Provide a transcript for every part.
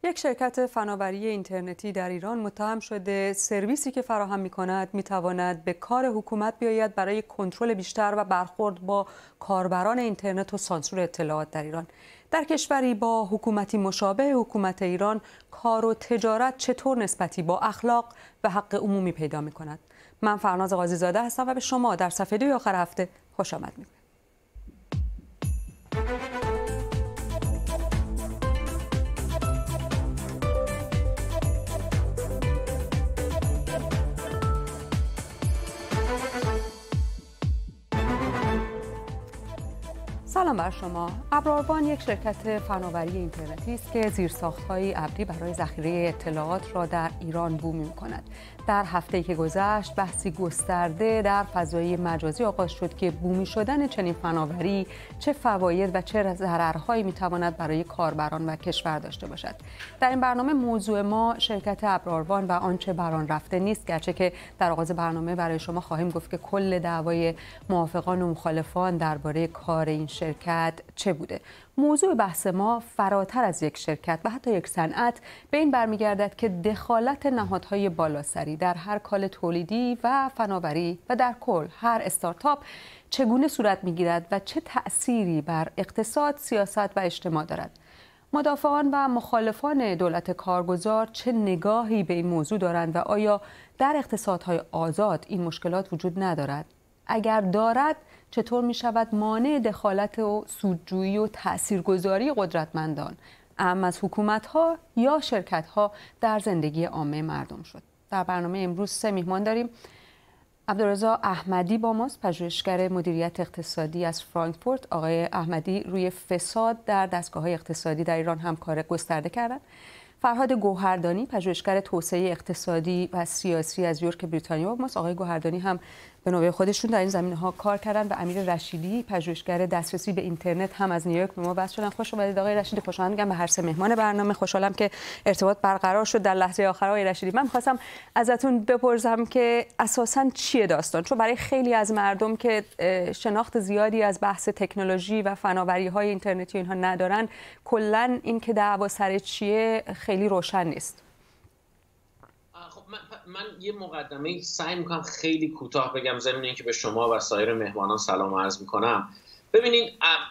یک شرکت فناوری اینترنتی در ایران متهم شده سرویسی که فراهم می‌کند می‌تواند به کار حکومت بیاید برای کنترل بیشتر و برخورد با کاربران اینترنت و سانسور اطلاعات در ایران. در کشوری با حکومتی مشابه حکومت ایران، کار و تجارت چطور نسبتی با اخلاق و حق عمومی پیدا می‌کند؟ من فرناز قاضی‌زاده هستم و به شما در صفحه 2 آخر هفته خوش آمد می‌گویم. سلام بر شما. ابراروان یک شرکت فناوری اینترنتی است که زیرساخت‌های ابری برای ذخیره اطلاعات را در ایران بومی می‌کند. در هفته‌ای که گذشت بحثی گسترده در فضای مجازی آغاز شد که بومی شدن چنین فناوری چه فواید و چه ضررهایی می‌تواند برای کاربران و کشور داشته باشد. در این برنامه موضوع ما شرکت ابراروان و آنچه بر آن رفته نیست، گرچه که در آغاز برنامه برای شما خواهیم گفت که کل دعوای موافقان و مخالفان درباره کار این شرکت چه بوده. موضوع بحث ما فراتر از یک شرکت و حتی یک صنعت به این برمیگردد که دخالت نهادهای بالاسری در هر کال تولیدی و فناوری و در کل هر استارتاپ چگونه صورت میگیرد و چه تأثیری بر اقتصاد، سیاست و اجتماع دارد. مدافعان و مخالفان دولت کارگزار چه نگاهی به این موضوع دارند و آیا در اقتصادهای آزاد این مشکلات وجود ندارد؟ اگر دارد، چطور می شود مانع دخالت و سودجویی و تاثیرگذاری قدرتمندان اهم از حکومت‌ها یا شرکت‌ها در زندگی عامه مردم شد؟ در برنامه امروز 3 میهمان داریم. عبدالرضا احمدی با ماست، پژوهشگر مدیریت اقتصادی از فرانکفورت. آقای احمدی روی فساد در دستگاه‌های اقتصادی در ایران هم کار گسترده کردند. فرهاد گوهردانی، پژوهشگر توسعه اقتصادی و سیاسی از یورک بریتانیا با ماست. آقای گوهردانی هم به نوبه خودشون در این زمینه‌ها کار کردن و امیر رشیدی، پژوهشگر دسترسی به اینترنت هم از نیویورک به ما وصل شدن. خوش اومدید آقای رشیدی. خوشحالم میگم به هر 3 مهمان برنامه. خوشحالم که ارتباط برقرار شد در لحظه آخر. آقای رشیدی، من می‌خواستم ازتون بپرسم که اساساً چیه داستان؟ چون برای خیلی از مردم که شناخت زیادی از بحث تکنولوژی و فناوری‌های اینترنتی اینها ندارن، کلاً این که دعوا سر چیه خیلی روشن نیست. من یه مقدمه سعی میکنم خیلی کوتاه بگم ضمن اینکه به شما و سایر مهمانان سلام عرض میکنم. ببینید،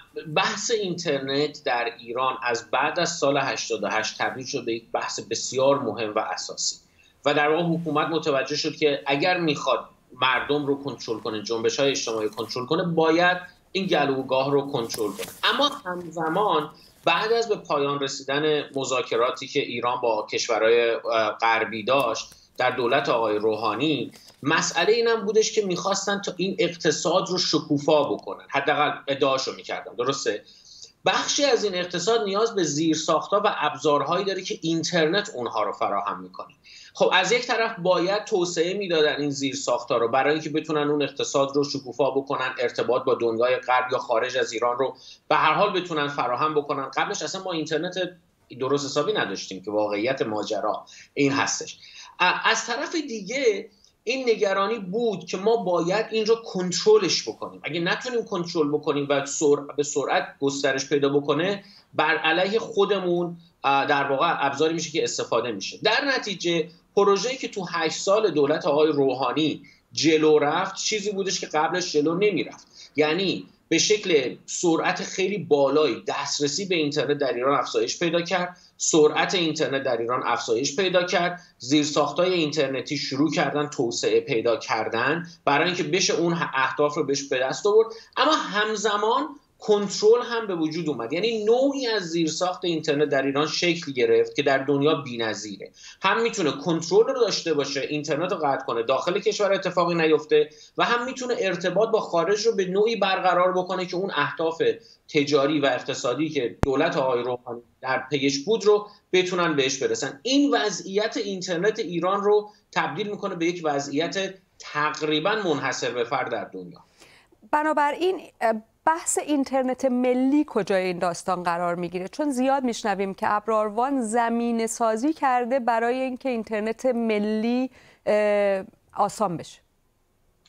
بحث اینترنت در ایران از بعد از سال 88 تبدیل شد به یک بحث بسیار مهم و اساسی و در واقع حکومت متوجه شد که اگر میخواد مردم رو کنترل کنه، جنبش‌های اجتماعی کنترل کنه، باید این گلوگاه رو کنترل کنه. اما همزمان بعد از به پایان رسیدن مذاکراتی که ایران با کشورهای غربی داشت در دولت آقای روحانی، مسئله اینم بودش که میخواستن تا این اقتصاد رو شکوفا بکنن، حداقل ادعاشو میکردن. درسته؟ بخشی از این اقتصاد نیاز به زیرساخت‌ها و ابزارهایی داره که اینترنت اونها رو فراهم میکنه. خب از یک طرف باید توسعه میدادن این زیرساخت‌ها رو برای اینکه بتونن اون اقتصاد رو شکوفا بکنن، ارتباط با دنیای غرب یا خارج از ایران رو به هر حال بتونن فراهم بکنن. قبلش اصلا ما اینترنت درست حسابی نداشتیم که واقعیت ماجرا این هستش. از طرف دیگه این نگرانی بود که ما باید این رو کنترلش بکنیم. اگه نتونیم کنترل بکنیم و به سرعت گسترش پیدا بکنه، بر علیه خودمون در واقع ابزاری میشه که استفاده میشه. در نتیجه پروژه‌ای که تو 8 سال دولت آقای روحانی جلو رفت چیزی بودش که قبلش جلو نمیرفت. یعنی به شکل سرعت خیلی بالایی دسترسی به اینترنت در ایران افزایش پیدا کرد، سرعت اینترنت در ایران افزایش پیدا کرد، زیرساخت‌های اینترنتی شروع کردن توسعه پیدا کردن برای اینکه بشه اون اهداف رو بهش به دست آورد. اما همزمان کنترل هم به وجود اومد. یعنی نوعی از زیرساخت اینترنت در ایران شکل گرفت که در دنیا بی‌نظیره. هم میتونه کنترل رو داشته باشه، اینترنت رو قطع کنه، داخل کشور اتفاقی نیفته، و هم میتونه ارتباط با خارج رو به نوعی برقرار بکنه که اون اهداف تجاری و اقتصادی که دولت آقای روحانی در پیش بود رو بتونن بهش برسن. این وضعیت اینترنت ایران رو تبدیل میکنه به یک وضعیت تقریبا منحصر به فرد در دنیا. بنابراین بحث اینترنت ملی کجای این داستان قرار میگیره؟ چون زیاد میشنویم که ابراروان زمینه سازی کرده برای اینکه اینترنت ملی آسان بشه.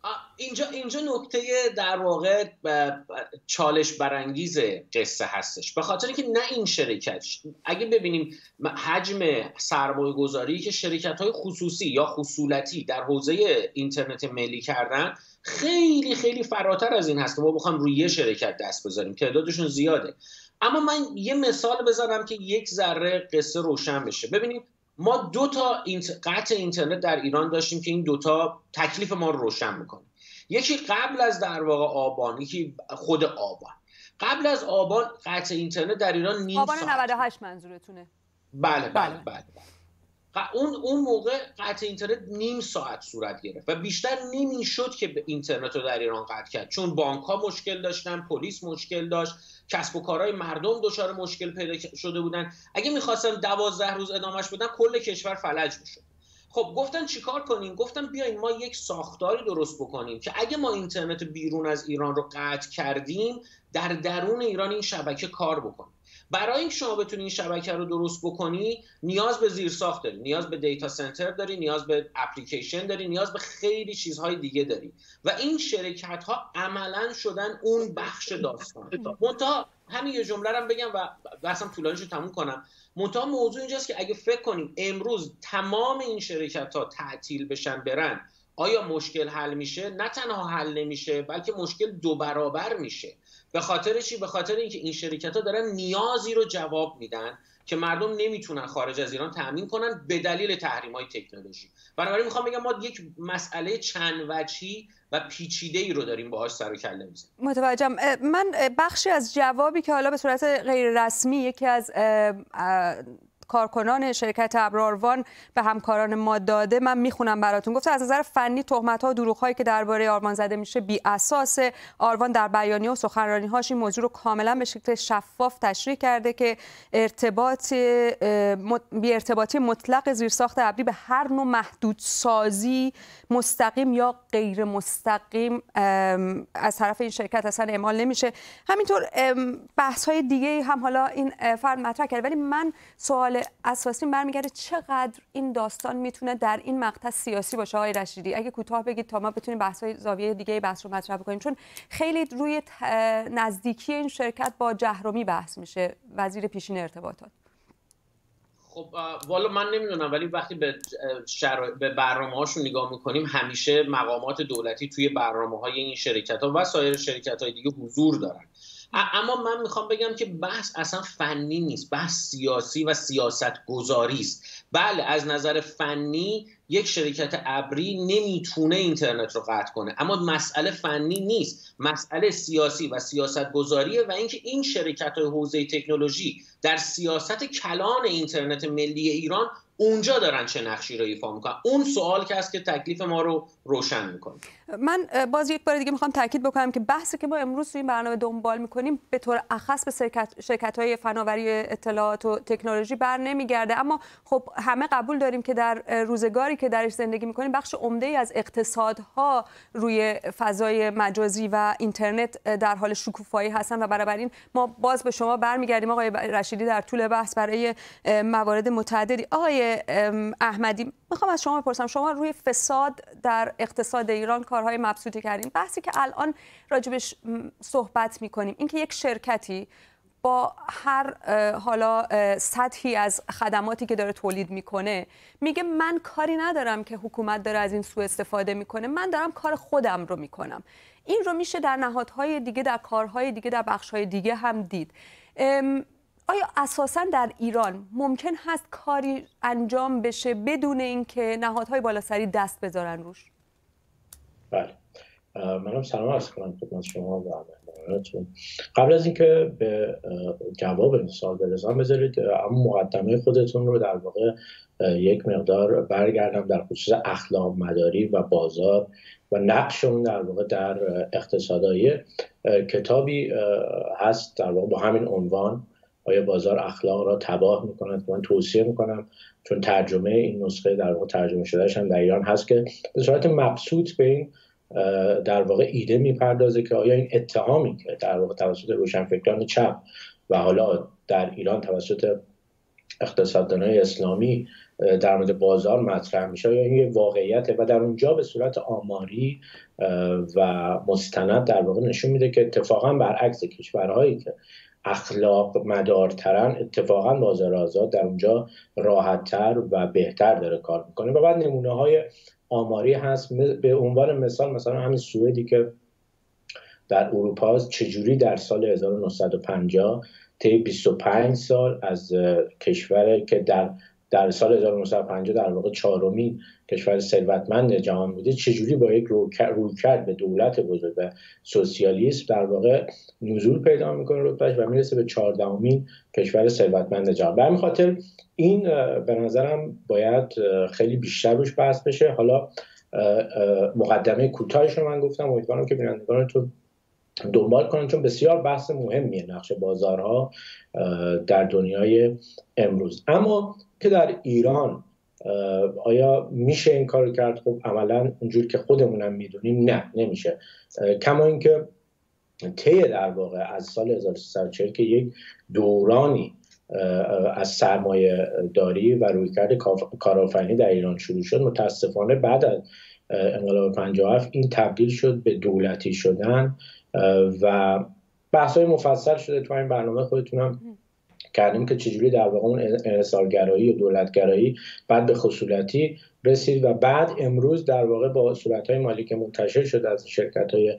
اینجا نکته در واقع چالش برانگیز قصه هستش، به خاطر اینکه نه این شرکت، اگه ببینیم حجم سرمایه گذاری که شرکت های خصوصی یا خصولتی در حوزه اینترنت ملی کردن خیلی خیلی فراتر از این هست که ما بخوام روی یه شرکت دست بذاریم، تعدادشون زیاده. اما من یه مثال بزنم که یک ذره قصه روشن بشه. ببینیم ما 2 تا قطع اینترنت در ایران داشتیم که این 2 تا تکلیف ما رو روشن میکنه. یکی قبل از در واقع آبان، یکی خود آبان. قبل از آبان قطع اینترنت در ایران نیم آبان ساعت. 98 منظورتونه؟ بله. اون موقع قطع اینترنت نیم ساعت صورت گرفت و بیشتر نمیشد که اینترنت رو در ایران قطع کرد، چون بانک ها مشکل داشتن، پلیس مشکل داشت، کسب و کارهای مردم دچار مشکل پیدا شده بودن. اگه میخواستن 12 روز ادامهش بدن کل کشور فلج میشد. خب گفتن چیکار کنیم؟ گفتن بیاین ما یک ساختاری درست بکنیم که اگه ما اینترنت بیرون از ایران رو قطع کردیم در درون ایران این شبکه کار بکنه. برای اینکه شما بتونی این شبکه رو درست بکنی نیاز به زیرساخت داری، نیاز به دیتا سنتر داری، نیاز به اپلیکیشن داری، نیاز به خیلی چیزهای دیگه داری و این شرکت ها عملاً شدن اون بخش داستان. منتها همین یه جمله رو بگم و بحثم طولانیشو تموم کنم. منتها موضوع اینجاست که اگه فکر کنیم امروز تمام این شرکت ها تعطیل بشن برن، آیا مشکل حل میشه؟ نه تنها حل نمیشه بلکه مشکل 2 برابر میشه. به خاطر چی؟ به خاطر اینکه این شرکت‌ها دارن نیازی رو جواب میدن که مردم نمیتونن خارج از ایران تامین کنن به دلیل تحریم‌های تکنولوژی. بنابراین میخوام بگم ما یک مسئله چند وجهی و پیچیده‌ای رو داریم باهاش سر و کله میزنیم. متوجهم. من بخشی از جوابی که حالا به صورت غیر رسمی یکی از کارکنان شرکت ابراروان به همکاران ما داده من میخونم براتون. گفته از نظر فنی تهمت‌ها و دروغ‌هایی که درباره آرمان زده میشه بی اساسه. آرمان در بیانیه و سخنرانی‌هاش این موضوع رو کاملا به شکل شفاف تشریح کرده که بی ارتباطی مطلق زیرساخت ابری به هر نوع محدودسازی مستقیم یا غیر مستقیم از طرف این شرکت اصلا اعمال نمیشه. همینطور بحث‌های دیگه هم حالا این فرد مطرح کرد، ولی من سوال اساسی برمیگرده چقدر این داستان میتونه در این مقطع سیاسی باشه. آقای رشیدی اگه کوتاه بگید تا ما بتونیم بحث‌های زاویه دیگه بحث رو مطرح بکنیم، چون خیلی روی نزدیکی این شرکت با جهرومی بحث میشه، وزیر پیشین ارتباطات. خب والا من نمیدونم، ولی وقتی به برنامه‌هاشون نگاه میکنیم همیشه مقامات دولتی توی برنامه‌های این شرکت‌ها و سایر شرکت‌های دیگه حضور دارن. اما من میخوام بگم که بحث اصلا فنی نیست، بحث سیاسی و سیاست گذاری است. بله از نظر فنی یک شرکت ابری نمیتونه اینترنت رو قطع کنه، اما مسئله فنی نیست، مسئله سیاسی و سیاست گذاریه و اینکه این شرکت‌های حوزه تکنولوژی در سیاست کلان اینترنت ملی ایران اونجا دارن چه نقشی رو ایفا میکنن. اون سوال که هست که تکلیف ما رو روشن میکنه. من باز یک بار دیگه میخوام تاکید بکنم که بحثی که ما امروز توی این برنامه دنبال میکنیم به طور اخص به شرکت‌های فناوری اطلاعات و تکنولوژی بر نمیگرده، اما خب همه قبول داریم که در روزگاری که درش زندگی میکنیم بخش عمده‌ای از اقتصادها روی فضای مجازی و اینترنت در حال شکوفایی هستن و بنابراین ما باز به شما برمیگردیم آقای رشیدی در طول بحث برای موارد متعددی. آقای احمدی میخوام از شما بپرسم، شما روی فساد در اقتصاد ایران کارهای مبسوطی کردین. بحثی که الان راجبش صحبت میکنیم اینکه یک شرکتی با هر حالا سطحی از خدماتی که داره تولید میکنه میگه من کاری ندارم که حکومت داره از این سوء استفاده میکنه، من دارم کار خودم رو میکنم. این رو میشه در نهادهای دیگه، در کارهای دیگه، در بخشهای دیگه هم دید. آیا اساساً در ایران ممکن هست کاری انجام بشه بدون اینکه نهادهای بالاسری دست بذارن روش؟ بله، منم سلام عرض کنم خدمت شما و مهمانانتون. قبل از اینکه به جواب سوال برسم بذارید اما مقدمه خودتون رو در واقع یک مقدار برگردم در خصوص اخلاق مداری و بازار و نقشمون در واقع در اقتصادهای. کتابی هست در واقع با همین عنوان، آیا بازار اخلاق را تباه می‌کند، من توصیه میکنم چون ترجمه این نسخه در واقع ترجمه شدهش هم در ایران هست که به صورت مبسوط به این در واقع ایده میپردازه که آیا این اتهامی که در واقع توسط روشنفکران چپ و حالا در ایران توسط اقتصاددانای اسلامی در مورد بازار مطرح میشه یا این یه واقعیته و در اونجا به صورت آماری و مستند در واقع نشون میده که اتفاقا برعکس کشورهایی که اخلاق مدارترن اتفاقا بازار آزاد در اونجا راحتتر و بهتر داره کار میکنه. و بعد نمونه های آماری هست، به عنوان مثال مثلا همین سوئدی که در اروپا چجوری در سال 1950 طی 25 سال از کشوری که در سال 1950 در واقع چهارمین کشور ثروتمند جهان بوده چجوری با یک رویکرد به دولت بزرگ و سوسیالیسم در واقع نزول پیدا میکنه رتبهش و میرسه به 14مین کشور ثروتمند جهان. به همین خاطر این به نظرم باید خیلی بیشتر روش بحث بشه. حالا مقدمه کوتاهش رو من گفتم، امیدوارم که بینندگانتون دنبال کنن چون بسیار بحث مهمیه نقش بازارها در دنیای امروز. اما که در ایران آیا میشه این کار کرد؟ خب عملا اونجور که خودمونم میدونیم نه، نمیشه. کما اینکه طی در واقع از سال 1340 که یک دورانی از سرمایه داری و رویکرد کارآفرینی در ایران شروع شد، متاسفانه بعد از انقلاب 57 این تبدیل شد به دولتی شدن و بحث‌های مفصل شده تو این برنامه خودتونم کردیم که چجوری در واقع اون انحصارگرایی و دولتگرایی بعد به خصولتی رسید و بعد امروز در واقع با صورت‌های مالی که منتشر شده از شرکت‌های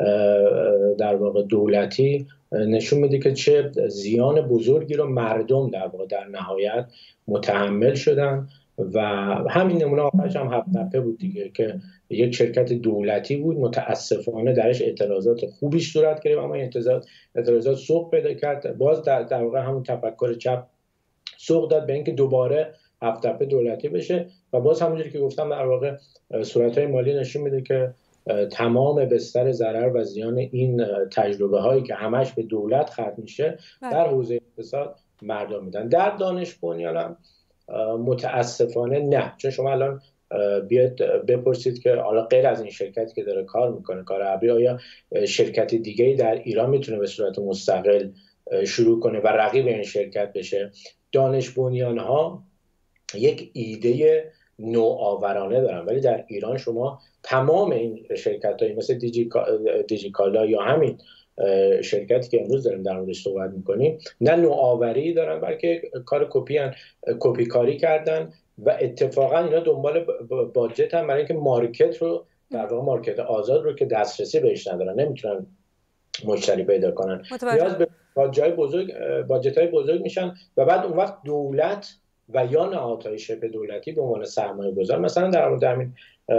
در واقع دولتی نشون میده که چه زیان بزرگی رو مردم در واقع در نهایت متحمل شدن. و همین نمونه آخرش هم هفت‌تپه بود دیگه که یک شرکت دولتی بود، متاسفانه درش اعتراضات خوبیش صورت گرفت اما اعتراضات سوق پیدا کرد. باز در واقع همون تفکر چپ سوق داد به اینکه دوباره هفت‌تپه دولتی بشه و باز همونجوری که گفتم در واقع صورت‌های مالی نشون میده که تمام بستر ضرر و زیان این تجربه هایی که همش به دولت ختم میشه در حوزه اقتصاد مردم میدن. در دانش بنیان متاسفانه نه، چون شما الان بیاد بپرسید که حالا غیر از این شرکتی که داره کار میکنه کار ابری، آیا شرکت دیگه‌ای در ایران میتونه به صورت مستقل شروع کنه و رقیب این شرکت بشه؟ دانش بنیان ها یک ایده نوآورانه دارن ولی در ایران شما تمام این شرکت‌های مثل دیجیکالا یا همین شرکتی که امروز داریم در موردش صحبت میکنیم نه نوآوری دارن بلکه کار کپی کاری کردن و اتفاقا اینا دنبال باجت هم برای اینکه مارکت رو در واقع مارکت آزاد رو که دسترسی بهش ندارن نمیتونن مشتری پیدا کنن، نیاز به باجت‌های بزرگ میشن و بعد اون وقت دولت و یا نهادهای شبه دولتی به عنوان سرمایه گذار، مثلا در مورد همین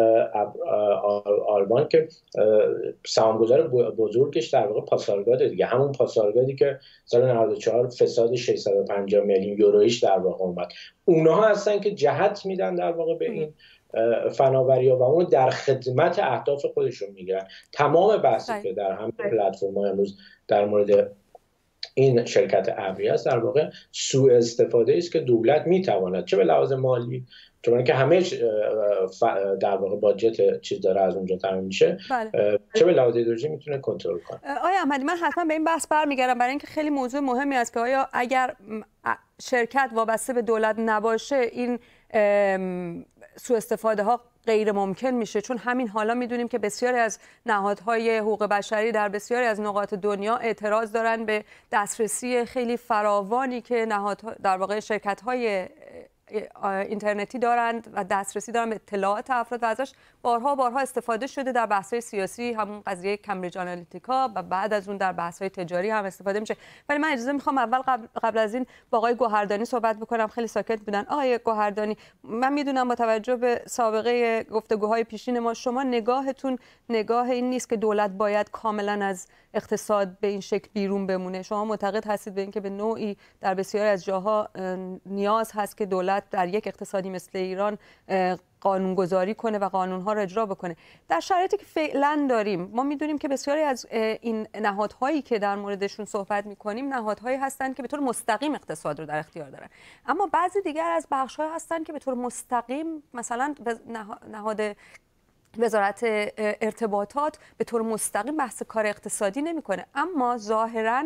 آلمان که سهامگذار بزرگش در واقع پاسارگاد دیگه، همون پاسارگادی که سال 94 فساد 650 میلیون یورویش در واقع اومد، اونها هستن که جهت میدن در واقع به این فناوری‌ها و اون در خدمت اهداف خودشون میگیرن. تمام بحثی که در همین پلتفرم‌ها امروز در مورد این شرکت ابری است در واقع سوء استفاده است که دولت میتواند چه به لحاظ مالی، چون که همه در واقع باجت چیز داره از اونجا تامین میشه، چه به لحاظ ایدئولوژی میتونه کنترل کنه. آیا احمدی، من حتما به این بحث برمیگردم برای اینکه خیلی موضوع مهمی است که آیا اگر شرکت وابسته به دولت نباشه این سوء استفاده ها غیر ممکن میشه، چون همین حالا میدونیم که بسیاری از نهادهای حقوق بشری در بسیاری از نقاط دنیا اعتراض دارن به دسترسی خیلی فراوانی که نهادها در واقع شرکت‌های اینترنتی دارند و دسترسی دارن به اطلاعات افراد و ازش بارها استفاده شده در بحث‌های سیاسی، همون قضیه کمبریج آنالیتیکا و بعد از اون در بحث‌های تجاری هم استفاده میشه. ولی من اجازه میخوام اول قبل از این با آقای گوهردانی صحبت بکنم. خیلی ساکت بودن. آقای گوهردانی، من میدونم با توجه به سابقه گفتگوهای پیشین ما شما نگاهتون نگاه این نیست که دولت باید کاملا از اقتصاد به این شکل بیرون بمونه. شما معتقد هستید به اینکه به نوعی در بسیاری از جاها نیاز هست که دولت در یک اقتصادی مثل ایران قانونگذاری کنه و قانونها را اجرا بکنه. در شرایطی که فعلا داریم ما میدونیم که بسیاری از این نهادهایی که در موردشون صحبت میکنیم نهادهایی هستند که به طور مستقیم اقتصاد رو در اختیار دارن، اما بعضی دیگر از بخش‌ها هستند که به طور مستقیم، مثلا نهاد وزارت ارتباطات به طور مستقیم بحث کار اقتصادی نمیکنه، اما ظاهراً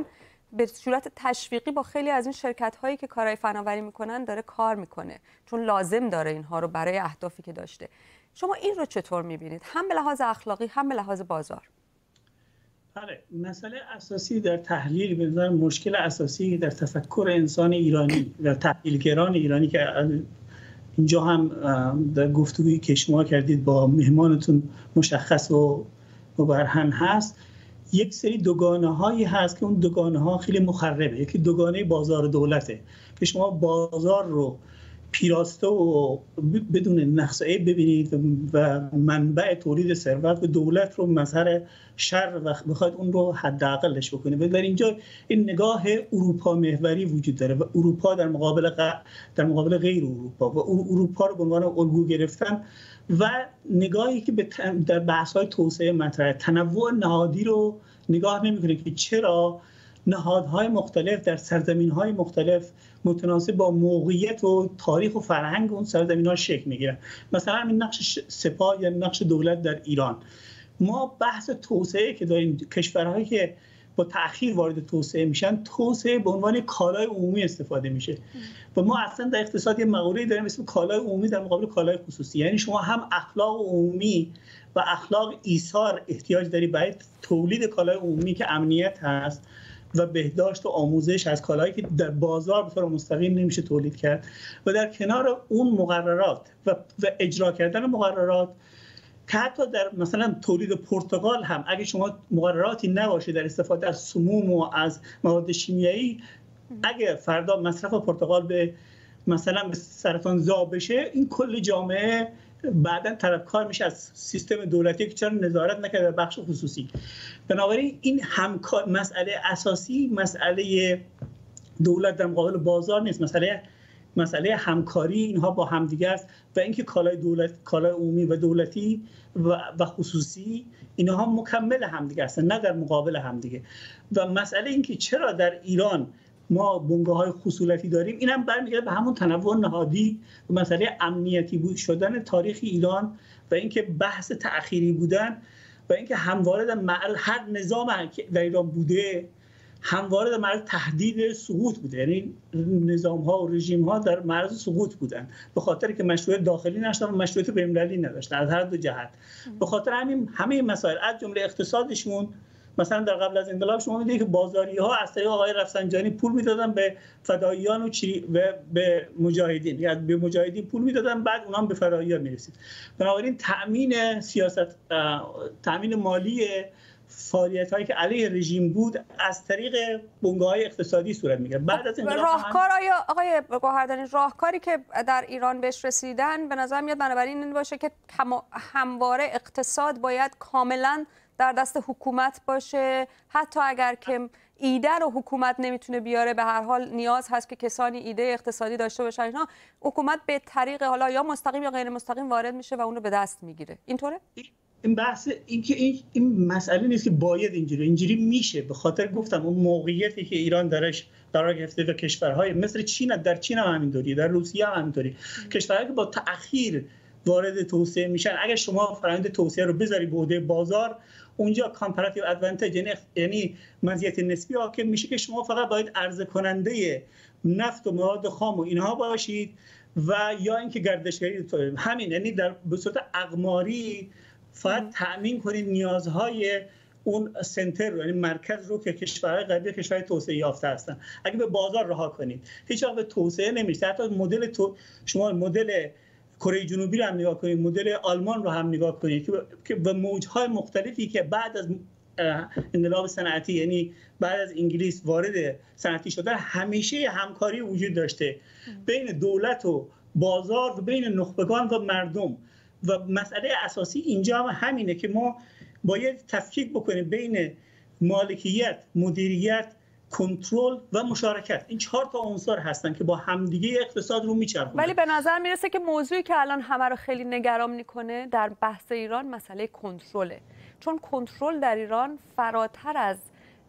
به صورت تشویقی با خیلی از این شرکت‌هایی که کارهای فناوری میکنن داره کار میکنه، چون لازم داره اینها رو برای اهدافی که داشته. شما این رو چطور میبینید، هم به لحاظ اخلاقی هم به لحاظ بازار؟ بله، مسئله اساسی در تحلیل، به نظر مشکل اساسی در تفکر انسان ایرانی و تحلیلگران ایرانی که اینجا هم در گفتگویی که شما کردید با مهمانتون مشخص و مبرهن هست، یک سری دوگانه هایی هست که اون دوگانه ها خیلی مخربه. یکی دوگانه بازار دولته که شما بازار رو پیراسته و بدون نقصه ببینید و منبع تولید ثروت و دولت رو مظهر شر و بخواید اون رو حداقلش بکنید. و در اینجا این نگاه اروپا محوری وجود داره و اروپا در مقابل غیر اروپا و اروپا رو به عنوان الگو گرفتن و نگاهی که در بحث‌های توسعه مطرحه، تنوع نهادی رو نگاه نمی‌کنه که چرا نهادهای مختلف در سرزمین‌های مختلف متناسب با موقعیت و تاریخ و فرهنگ اون سرزمین‌ها شکل می‌گیرن. مثلا همین نقش سپاه یا نقش دولت در ایران. ما بحث توسعه که داریم، کشورهایی که با تأخیر وارد توسعه میشن، توسعه به عنوان کالای عمومی استفاده میشه و ما اصلا در اقتصاد یه مقوله‌ای داریم اسم کالای عمومی در مقابل کالای خصوصی. یعنی شما هم اخلاق عمومی و اخلاق ایثار احتیاج داری برای تولید کالای عمومی که امنیت هست و بهداشت و آموزش از کالایی که در بازار به طور مستقیم نمیشه تولید کرد و در کنار اون مقررات و اجرا کردن مقررات که حتی در مثلا تولید پرتقال هم اگه شما مقرراتی نباشه در استفاده از سموم و از مواد شیمیایی، اگه فردا مصرف پرتقال به مثلا به سرطان زا بشه، این کل جامعه بعداً طلبکار میشه از سیستم دولتی که چرا نظارت نکرده در بخش خصوصی. بنابراین این مسئله اساسی، مسئله دولت در مقابل بازار نیست، مسئله همکاری اینها با همدیگه است و اینکه کالای عمومی و دولتی و خصوصی اینها مکمل همدیگه هستن، نه در مقابل همدیگه. و مسئله اینکه چرا در ایران ما بنگاه‌های خصولتی داریم، اینم برمیگرده به همون تنوع نهادی و مسئله امنیتی شدن تاریخ ایران و اینکه بحث تأخیری بودن و اینکه همواره در هر نظام که در ایران بوده همواره در معرض تهدید سقوط بوده. یعنی نظام‌ها و رژیم‌ها در معرض سقوط بودن به خاطر که مشروعیت داخلی نداشتن و مشروعیت بین‌المللی نداشتن از هر دو جهت. به خاطر همین همه مسائل از جمله اقتصادشون، مثلا در قبل از انقلاب شما می‌دیدید که بازاری‌ها از طریق آقای رفسنجانی پول می‌دادن به فداییان و به مجاهدین، یعنی به مجاهدین پول می‌دادن، بعد اونها به فداییان می‌رسید. بنابراین تأمین مالی فعالیت‌هایی که علیه رژیم بود از طریق بنگاه‌های اقتصادی صورت می‌گرفت. بعد از انقلاب راهکار آقای گوهردانی، راهکاری که در ایران بهش رسیدن به نظر میاد بنابراین این باشه که همواره اقتصاد باید کاملاً در دست حکومت باشه، حتی اگر که ایده رو حکومت نمیتونه بیاره، به هر حال نیاز هست که کسانی ایده اقتصادی داشته باشن. اینا حکومت به طریق حالا یا مستقیم یا غیر مستقیم وارد میشه و اون رو به دست میگیره. اینطوره؟ این بحث این مسئله نیست که باید اینجوری میشه. به خاطر گفتم اون موقعیتی که ایران درش قرار گرفته و کشورهای مثل چین، در چین هم همینطوری، در روسیه هم همینطوری، کشورهایی که با تأخیر وارد توسعه میشن، اگر شما فرآیند توسعه رو بذاری به عهده بازار، اونجا کامپاراتیو ادوانتیج یعنی مزیت نسبی حاکم میشه که شما فقط باید عرضه کننده نفت و مواد خام و اینها باشید و یا اینکه گردشگری همین، یعنی به صورت اقماری فقط تأمین کنید نیازهای اون سنتر رو، یعنی مرکز رو که کشورهای غربی کشورهای توسعه یافته هستن. اگه به بازار رها کنید هیچ وقت به توسعه نمیشه. حتی شما مدل کره جنوبی رو هم نگاه کنید، مدل آلمان رو هم نگاه کنید که به موجهای مختلفی که بعد از انقلاب صنعتی، یعنی بعد از انگلیس وارد صنعتی شدن، همیشه همکاری وجود داشته بین دولت و بازار و بین نخبگان و مردم. و مسئله اساسی اینجا هم همینه که ما باید تفکیک بکنیم بین مالکیت، مدیریت، کنترل و مشارکت. این 4 تا عنصر هستن که با همدیگه اقتصاد رو میچرخونن. ولی به نظر میرسه که موضوعی که الان همه رو خیلی نگران میکنه در بحث ایران مسئله کنترله، چون کنترل در ایران فراتر از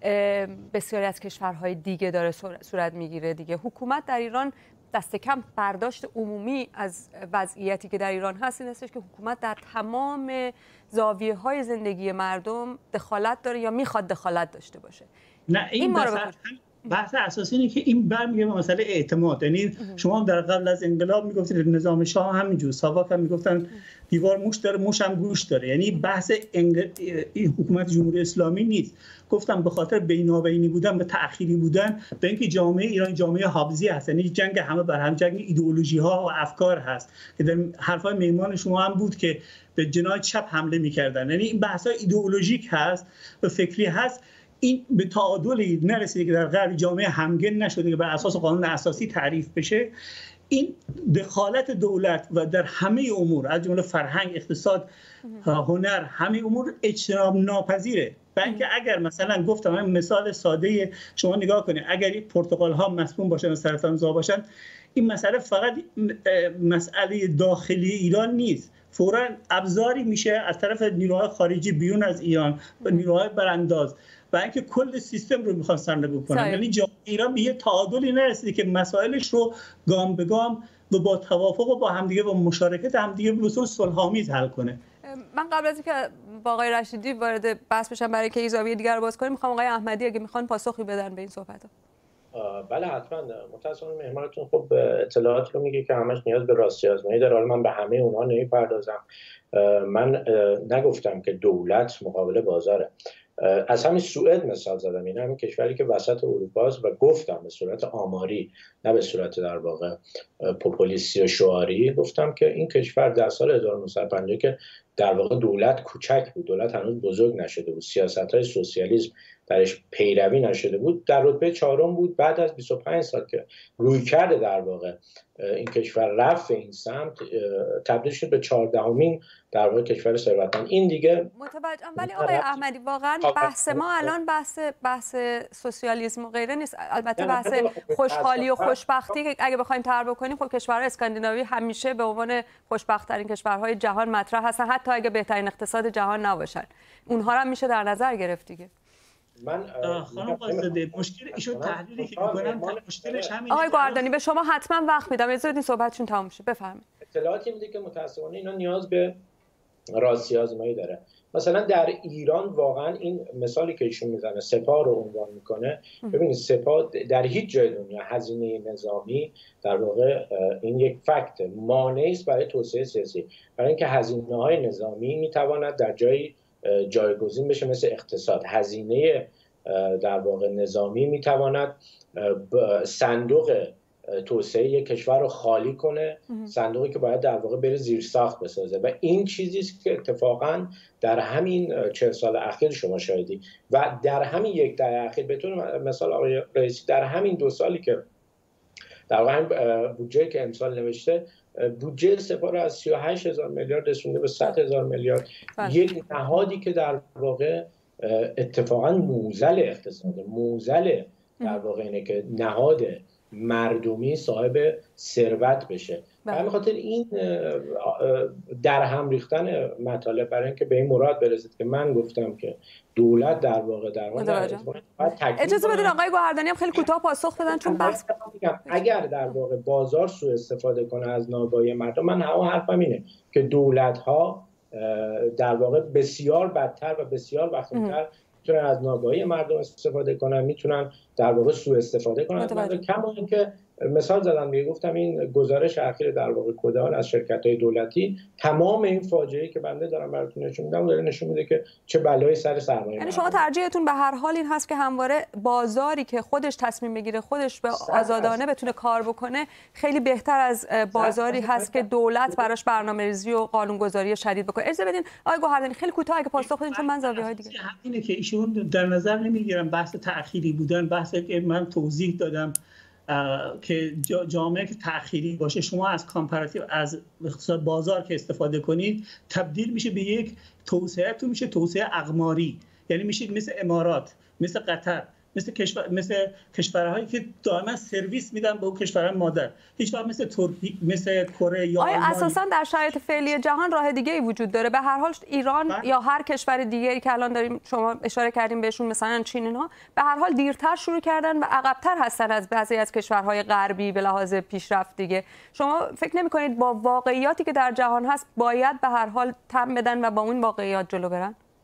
بسیاری از کشورهای دیگه داره صورت میگیره دیگه. حکومت در ایران دست کم برداشت عمومی از وضعیتی که در ایران هست این هستش که حکومت در تمام زاویه‌های زندگی مردم دخالت داره یا میخواد دخالت داشته باشه. نه این بحث اساسی اینه که این برمیگه به مسئله اعتماد. یعنی شما در قبل از انقلاب میگفتید نظام شاه همینجور، ساواک هم میگفتن دیوار موش داره، موش هم گوش داره. یعنی بحث این حکومت جمهوری اسلامی نیست. گفتم به خاطر بینابینی بودن، به تأخیری بودن، به اینکه جامعه ایران جامعه حافظی هست، یعنی جنگ همه بر هم، جنگ ایدئولوژی ها و افکار هست که در حرفای میمان شما هم بود که به جناح چپ حمله میکردن. یعنی این بحث های ایدئولوژیک هست و فکری هست. این به تعادلی نرسیده که در غرب جامعه همگن نشده که بر اساس قانون اساسی تعریف بشه. این دخالت دولت و در همه امور از جمله فرهنگ، اقتصاد، هنر، همه امور اجتناب ناپذیره. و اینکه اگر مثلا گفتم من مثال ساده شما نگاه کنید، اگر این پرتقال ها مسموم باشن و سرطان زا باشن، این مسئله فقط مسئله داخلی ایران نیست، فوراً ابزاری میشه از طرف نیروهای خارجی بیرون از ایران و نیروهای برانداز و اینکه کل سیستم رو میخوان سرنگون کنن. یعنی جامعه ایران به یه تعادلی نرسیده که مسائلش رو گام به گام و با توافق و با همدیگه و مشارکت همدیگه به صورت صلح‌آمیز حل کنه. من قبل از اینکه با آقای رشیدی وارد بحث بشم برای که زاویه دیگر رو باز کنیم، میخوام آقای احمدی اگه میخوان پاسخی بدن به این صحبت‌ها. بله حتما. متأسفانه مهمانتون خب اطلاعات رو میگه که همش نیاز به راستی آزمایی داره. حالا من به همه اونها نمیپردازم. من نگفتم که دولت مقابل بازاره. از همین سوئد مثال زدم. این همین کشوری که وسط اروپا است و گفتم به صورت آماری نه به صورت در واقع پوپولیستی و شعاری، گفتم که این کشور در سال 1950 که در واقع دولت کوچک بود، دولت هنوز بزرگ نشده بود، سیاست‌های سوسیالیسم درش پیروی نشده بود، در رتبه 4م بود. بعد از 25 سال که روی کرده در واقع این کشور رفت این سمت، تبدیل شد به 14مین در واقع کشور ثروتمند. این دیگه متوجهم. ولی آقای احمدی واقعا بحث ما الان بحث سوسیالیسم و غیره نیست. البته بحث خوشحالی و خوشبختی که اگه بخوایم طرح بکنیم، خب کشورهای اسکاندیناوی همیشه به عنوان خوشبخت‌ترین کشورهای جهان مطرح هستن، حتی اگه بهترین اقتصاد جهان نباشن. اونها رو هم میشه در نظر گرفت دیگه. خانم قاصدی، مشکل ایشون تحلیلی که می‌کنن مشکلش همین. آقای گوهردانی به شما حتما وقت میدم، اجازه بدین صحبتشون تموم شه. بفرمایید. اطلاعاتی میده که متأسفانه اینا نیاز به راستی آزمایی داره. مثلا در ایران واقعا این مثالی که ایشون میزنه، سپاه رو عنوان میکنه. ببینید سپاه در هیچ جای دنیا هزینه نظامی در واقع این یک فکت مانعی است برای توسعه سیاسی، برای اینکه هزینه‌های نظامی میتواند در جایی جایگزین بشه مثل اقتصاد. هزینه در واقع نظامی میتواند صندوق توسعه یک کشور رو خالی کنه، صندوقی که باید در واقع بره زیر ساخت بسازه. و این چیزی است که اتفاقا در همین 40 سال اخیر شما شاهدی و در همین یک دهه اخیر، به طور مثال آقای رئیسی در همین 2 سالی که در واقع بودجه که امسال نوشته، بودجه سپاه رو از 38,000 میلیارد رسونده به 100,000 میلیارد. یک نهادی که در واقع اتفاقا موزل اقتصاد، موزل در واقع اینه که نهاد مردمی صاحب ثروت بشه. به همین خاطر این در هم ریختن مطالب برای اینکه به این مراد برسید که من گفتم که دولت در واقع اجازه بدین آقای گوهردانی هم خیلی کوتاه پاسخ بدن، چون بحث اگر در واقع بازار سوء استفاده کنه از ناآگاهی مردم، من حرفم اینه که دولت ها در واقع بسیار بدتر و بسیار وقت‌تر میتونن از ناآگاهی مردم استفاده کنن، میتونن در واقع سوء استفاده کنن. کما اینکه مثال زدم دیگه، گفتم این گزارش اخیر در واقع کدال از شرکت‌های دولتی، تمام این فاجعه‌ای که بنده دارم براتون نشون میدم داره نشون میده که چه بلایی سر سرمایه. یعنی شما ترجیحتون به هر حال این هست که همواره بازاری که خودش تصمیم بگیره، خودش به آزادانه بتونه کار بکنه، خیلی بهتر از بازاری هست که دولت براش برنامه‌ریزی و قانون‌گذاری شدید بکنه. اجازه بدین آقای گوهردانی خیلی کوتاه اگه پاسخ بدین، چون من زاویه‌های دیگه همینه که ایشون در نظر نمیگیرن. بحث تأخیری بودن، بحثی که من توضیح دادم که جامعه که تأخیری باشه، شما از کامپاراتیو از اقتصاد بازار که استفاده کنید، تبدیل میشه به یک توسعه، تو میشه توسعه اقماری. یعنی میشید مثل امارات، مثل قطر، مثل کشورهایی که دائما سرویس میدن به اون کشورهای مادر. هیچ وقت مثل ترکیه، مثل کره یا آلمان. اساسا در شرایط فعلی جهان راه دیگه‌ای وجود داره. به هر حال ایران یا هر کشور دیگه‌ای که الان داریم شما اشاره کردیم بهشون، مثلا چین، اینها به هر حال دیرتر شروع کردن و عقب‌تر هستن از بعضی از کشورهای غربی به لحاظ پیشرفت دیگه. شما فکر نمی‌کنید با واقعیاتی که در جهان هست باید به هر حال تم بدن و با اون واقعیات جلو برن؟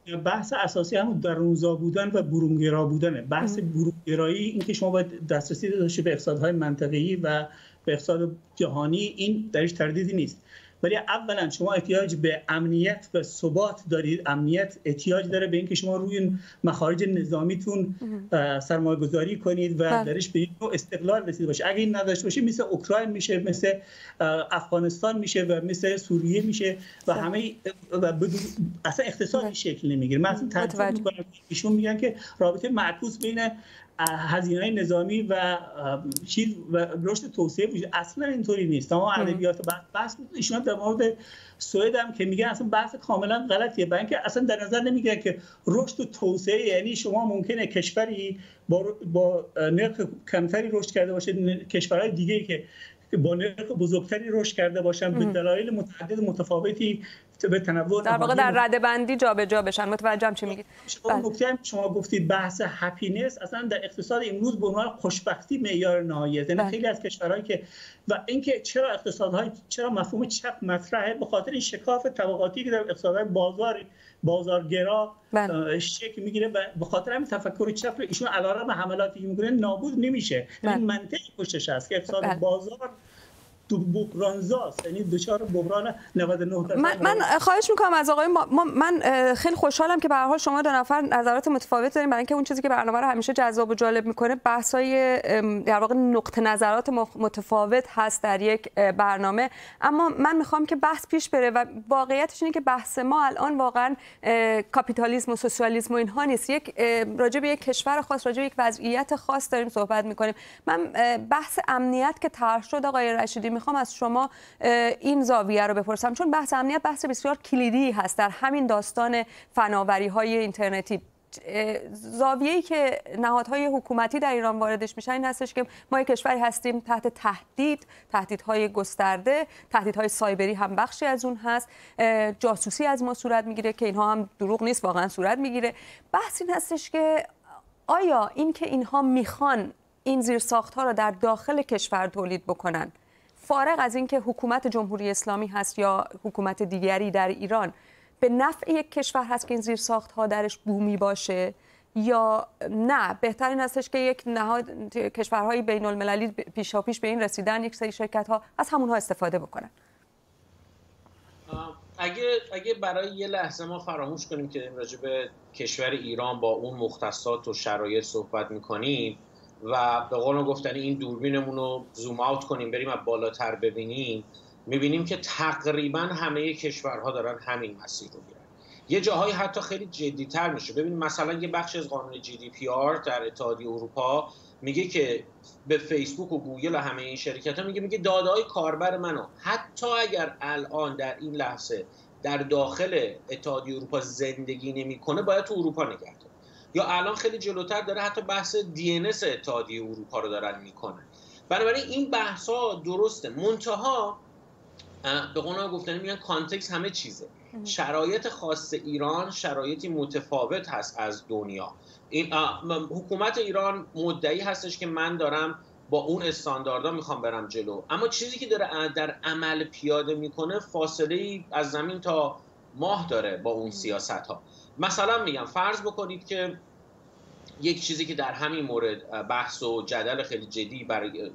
بحث اساسی همون درونزا بودن و برونگرا بودنه. بحث برونگرایی این که شما باید دسترسی داشته به اقتصادهای منطقه‌ای و به اقتصاد جهانی، این درش تردیدی نیست. ولی اولا شما احتیاج به امنیت و ثبات دارید. امنیت احتیاج داره به اینکه شما روی مخارج نظامیتون سرمایه گذاری کنید و درش به این استقلال رسیده باشه. اگه این نداشته باشه مثل اوکراین میشه، مثل افغانستان میشه و مثل سوریه میشه و همه و اصلا اقتصادی شکل نمیگیره. من اصلا تعجب میکنم ایشون میگن که رابطه معکوس بین هزینه‌های نظامی و چیز و رشد توسعه وجود. اصلا اینطوری نیست. تمام ادبیات بحث ایشون در مورد سوئد هم که میگن اصلا بحث کاملا غلطیه، برای اینکه اصلا در نظر نمیگیرن که رشد و توسعه یعنی شما ممکنه کشوری با نرخ کمتری رشد کرده باشه، کشورهای دیگه‌ای که با نرخ بزرگتری رشد کرده باشن به دلایل متعدد متفاوتی به تنوع در واقع در رده‌بندی جابجا بشن. متوجهم چی میگید. نکته شما گفتید بحث هپینس اصلا در اقتصاد امروز به عنوان خوشبختی معیار نهاییه. یعنی خیلی از کشورهایی که و اینکه چرا مفهوم چپ مطرحه، به خاطر این شکاف طبقاتی که در اقتصادهای بازارگرا شکل میگیره و به خاطر همین تفکر چپ ایشون علیرغم حملاتی که میکنه نابود نمیشه. این منطقی پشتش هست که اقتصاد بازار بحرانزاست، یعنی دچار بحران 99%. من خواهش میکنم از آقای من خیلی خوشحالم که به هر حال شما دو نفر نظرات متفاوت دارین، برای اینکه اون چیزی که برنامه رو همیشه جذاب و جالب میکنه بحث‌های در واقع نقطه نظرات متفاوت هست در یک برنامه. اما من میخوام که بحث پیش بره و واقعیتش اینه که بحث ما الان واقعا کاپیتالیسم و سوسیالیسم و اینها نیست. یک راجع به یک کشور خاص، راجع به یک وضعیت خاص داریم صحبت میکنیم. من بحث امنیت که طرح شد آقای رشیدی میخوام از شما این زاویه رو بپرسم، چون بحث امنیت بحث بسیار کلیدی هست در همین داستان فناوری‌های اینترنتی. زاویه‌ای که نهادهای حکومتی در ایران واردش میشن این هستش که ما یک کشوری هستیم تحت تهدیدهای گسترده، تهدیدهای سایبری هم بخشی از اون هست، جاسوسی از ما صورت میگیره که اینها هم دروغ نیست، واقعا صورت میگیره. بحث این هستش که آیا این که اینها میخوان این زیرساخت‌ها رو در داخل کشور تولید بکنن، فارغ از اینکه حکومت جمهوری اسلامی هست یا حکومت دیگری در ایران، به نفع یک کشور هست که این زیرساخت‌ها درش بومی باشه یا نه بهتر این هستش که یک نهاد کشورهای بین المللی پیشاپیش به این رسیدن یک سری شرکت‌ها از همونها استفاده بکنن؟ اگه برای یه لحظه ما فراموش کنیم که راجع به کشور ایران با اون مختصات و شرایط صحبت می‌کنیم و به قول گفتنی این دوربینمون رو زوم آوت کنیم بریم از بالاتر ببینیم، می‌بینیم که تقریبا همه کشورها دارن همین مسیر رو میرن. یه جاهایی حتی خیلی جدی‌تر میشه. ببین مثلا یه بخش از قانون GDPR در اتحادیه اروپا میگه که به فیسبوک و گوگل و همه این شرکت‌ها میگه داده‌های کاربر منو حتی اگر الان در این لحظه در داخل اتحادیه اروپا زندگی نمی‌کنه باید تو اروپا نگه داره. یا الان خیلی جلوتر داره حتی بحث DNS اتحادیه اروپا رو دارن میکنن. بنابراین این بحث‌ها درسته، منتها به قول گفتنی میگن کانتکست همه چیزه. شرایط خاص ایران شرایطی متفاوت هست از دنیا. این حکومت ایران مدعی هستش که من دارم با اون استانداردها میخوام برم جلو، اما چیزی که داره در عمل پیاده میکنه فاصله از زمین تا ماه داره با اون سیاست‌ها. مثلا میگم فرض بکنید که یک چیزی که در همین مورد بحث و جدل خیلی جدی برای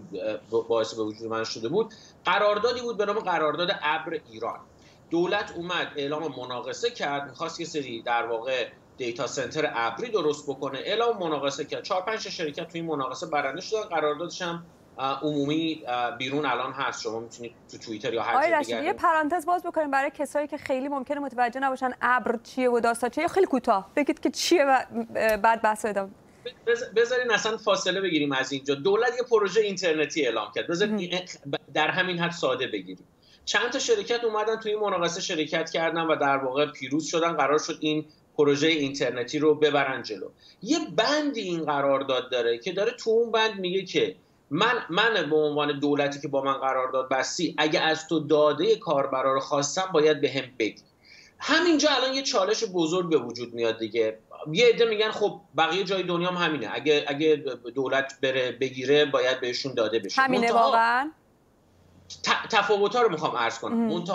باعث به وجود من شده بود، قراردادی بود به نام قرارداد ابر ایران. دولت اومد اعلام مناقصه کرد، می‌خواست یه سری در واقع دیتا سنتر ابری درست بکنه، اعلام مناقصه کرد. 4-5 شرکت توی این مناقصه برنده شدن، قراردادش هم عمومی بیرون الان هست، شما میتونید تو توییتر یا هر جای دیگه. یه پرانتز باز بکنیم برای کسایی که خیلی ممکنه متوجه نباشن ابر چیه و داستان چیه، خیلی کوتاه بگید که چیه و بعد بحث ادامه. بذارین اصلا فاصله بگیریم از اینجا. دولت یه پروژه اینترنتی اعلام کرد، بذارین در همین حد ساده بگیریم. چند تا شرکت اومدن توی این مناقصه شرکت کردن و در واقع پیروز شدن، قرار شد این پروژه اینترنتی رو ببرن جلو. یه بندی این قرارداد داره که داره تو اون بند میگه که من به عنوان دولتی که با من قرارداد بستی، اگه از تو داده کاربرا رو خواستم باید به هم بدی. همینجا الان یه چالش بزرگ به وجود میاد دیگه. یه عده میگن خب بقیه جای دنیا هم همینه، اگه دولت بره بگیره باید بهشون داده بشه. همینه واقعا. تفاوت‌ها رو میخوام عرض کنم. منتها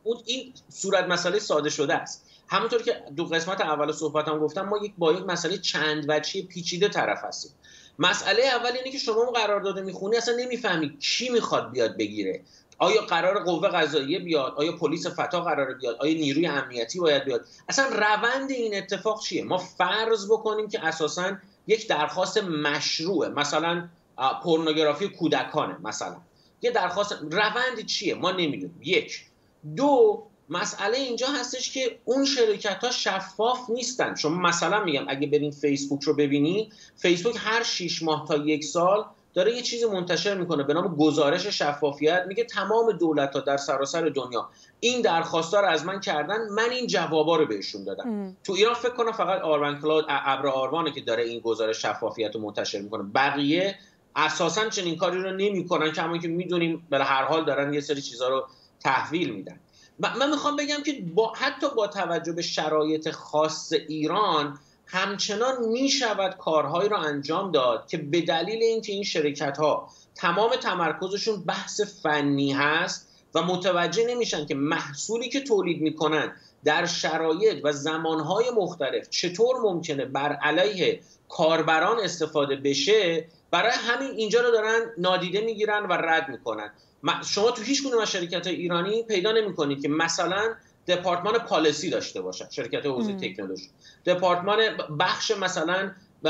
این صورت مسئله ساده شده است. همونطور که دو قسمت اول صحبتام گفتم، ما با یک مسئله چند وجهی پیچیده طرف هستیم. مسئله اول اینه که شما اون قرارداد میخونی اصلا نمیفهمی کی میخواد بیاد بگیره. آیا قرار قوه قضاییه بیاد؟ آیا پلیس فتا قراره بیاد؟ آیا نیروی امنیتی باید بیاد؟ اصلا روند این اتفاق چیه؟ ما فرض بکنیم که اساساً یک درخواست مشروعه، مثلا پورنوگرافی کودکانه، مثلا یه درخواست، روند چیه؟ ما نمیدونیم. یک. دو، مسئله اینجا هستش که اون شرکت ها شفاف نیستن. شما مثلا میگم اگه برین فیسبوک رو ببینی، فیسبوک هر 6 ماه تا 1 سال داره یه چیزی منتشر میکنه به نام گزارش شفافیت. میگه تمام دولت‌ها در سراسر دنیا این درخواست‌ها رو از من کردن، من این جوابا رو بهشون دادم. تو ایران فکر کنم فقط آروان کلاود، ابر آروانه که داره این گزارش شفافیت رو منتشر میکنه. بقیه اساساً چنین کاری رو نمیکنن، که همون که میدونیم به هر حال دارن یه سری چیزا رو تحویل میدن. من میخوام بگم که حتی با توجه به شرایط خاص ایران همچنان میشود کارهایی رو انجام داد که به دلیل اینکه این شرکت ها تمام تمرکزشون بحث فنی هست و متوجه نمیشن که محصولی که تولید میکنن در شرایط و زمانهای مختلف چطور ممکنه بر علیه کاربران استفاده بشه، برای همین اینجا رو دارن نادیده میگیرن و رد میکنن. شما تو هیچ کدوم از شرکت ایرانی پیدا نمیکنید که مثلا دپارتمان پالیسی داشته باشن، شرکت حوزه تکنولوژی، دپارتمان بخش مثلا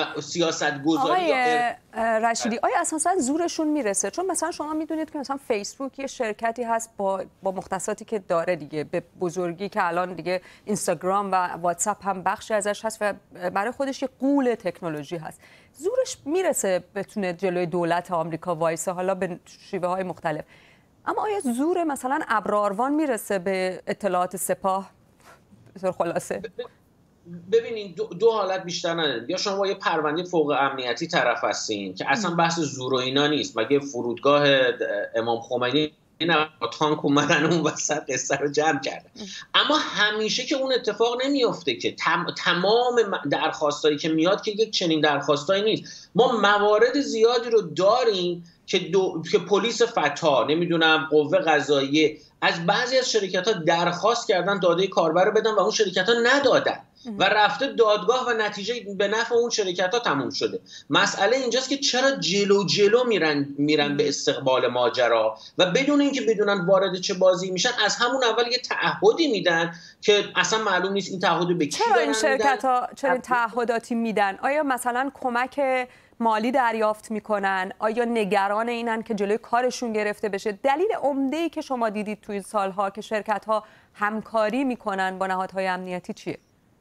سیاست گذاری. آقای رشیدی، آیا اساسا زورشون میرسه؟ چون مثلا شما میدونید که مثلا فیسبوک یه شرکتی هست با مختصاتی که داره دیگه، به بزرگی که الان دیگه اینستاگرام و واتساپ هم بخشی ازش هست و برای خودش یه غول تکنولوژی هست. زورش میرسه بتونه جلوی دولت آمریکا وایسه، حالا به شیوه های مختلف. اما آیا زور مثلا ابر آروان میرسه به اطلاعات سپاه؟ بسیار خلاصه ببینید دو حالت بیشتر نداریم. یا شما با یه پرونده فوق امنیتی طرف هستین که اصلا بحث زور و اینا نیست، مگه فرودگاه امام خمینی نه تانک اومدن اون وسط قصه رو جمع کردن. اما همیشه که اون اتفاق نمیفته که تمام درخواستایی که میاد که یک چنین درخواستایی نیست. ما موارد زیادی رو داریم که پلیس فتا، نمیدونم قوه قضاییه، از بعضی از شرکت‌ها درخواست کردن داده کاربر رو بدن و اون شرکت‌ها ندادن و رفته دادگاه و نتیجه به نفع اون شرکت‌ها تموم شده. مسئله اینجاست که چرا جلو میرن به استقبال ماجرا و بدون اینکه بدونن وارد چه بازی میشن، از همون اول یه تعهدی میدن که اصلا معلوم نیست این تعهد به کی دارن. چرا این شرکت‌ها چرا تعهداتی میدن؟ آیا مثلا کمک مالی دریافت میکنن؟ آیا نگران اینن که جلوی کارشون گرفته بشه؟ دلیل عمده‌ای که شما دیدید توی سالها که شرکت‌ها همکاری میکنن با نهادهای امنیتی چیه؟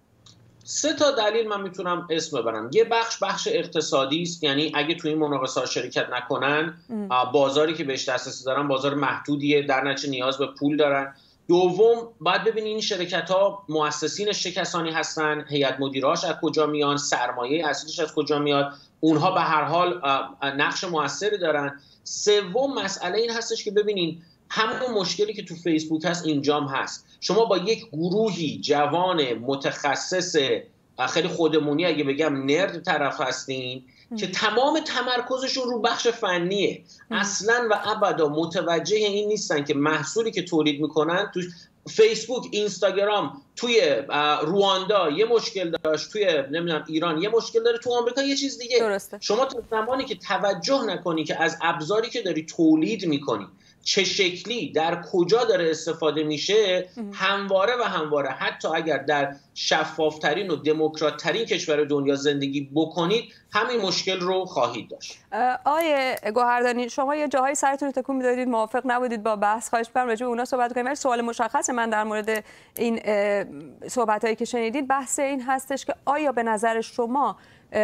3 تا دلیل من میتونم اسم ببرم. یه بخش اقتصادی است، یعنی اگه توی این مناقصه‌ها شرکت نکنن بازاری که بهش دسترسی دارن بازار محدودیه، در نتیجه نیاز به پول دارن. دوم، باید ببینید این شرکت‌ها مؤسسینش چه کسانی هستن، هیئت مدیراش از کجا میان، سرمایه اصلیش از کجا میاد، اونها به هر حال نقش موثری دارن. سوم، مسئله این هستش که ببینید همون مشکلی که تو فیسبوک هست اینجام هست. شما با یک گروهی جوان متخصص خیلی خودمونی اگه بگم نرد طرف هستین که تمام تمرکزشون رو بخش فنیه، اصلا و ابدا متوجه این نیستن که محصولی که تولید میکنن تو فیسبوک، اینستاگرام توی رواندا یه مشکل داشت، توی نمیدونم ایران یه مشکل داره، تو آمریکا یه چیز دیگه. درسته. شما تا زمانی که توجه نکنی که از ابزاری که داری تولید میکنی چه شکلی در کجا داره استفاده میشه، همواره حتی اگر در شفافترین و دموکرات‌ترین کشور دنیا زندگی بکنید همین مشکل رو خواهید داشت. آقای گوهردانی، شما یه جاهای سرتون رو تکون میدادید موافق نبودید با بحث، خواهش می‌کنم راجع به اونا صحبت کنیم. ولی سوال مشخص من در مورد این صحبتایی که شنیدید بحث این هستش که آیا به نظر شما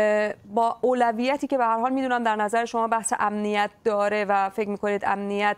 با اولویتی که به هر حال میدونم در نظر شما بحث امنیت داره و فکر میکنید امنیت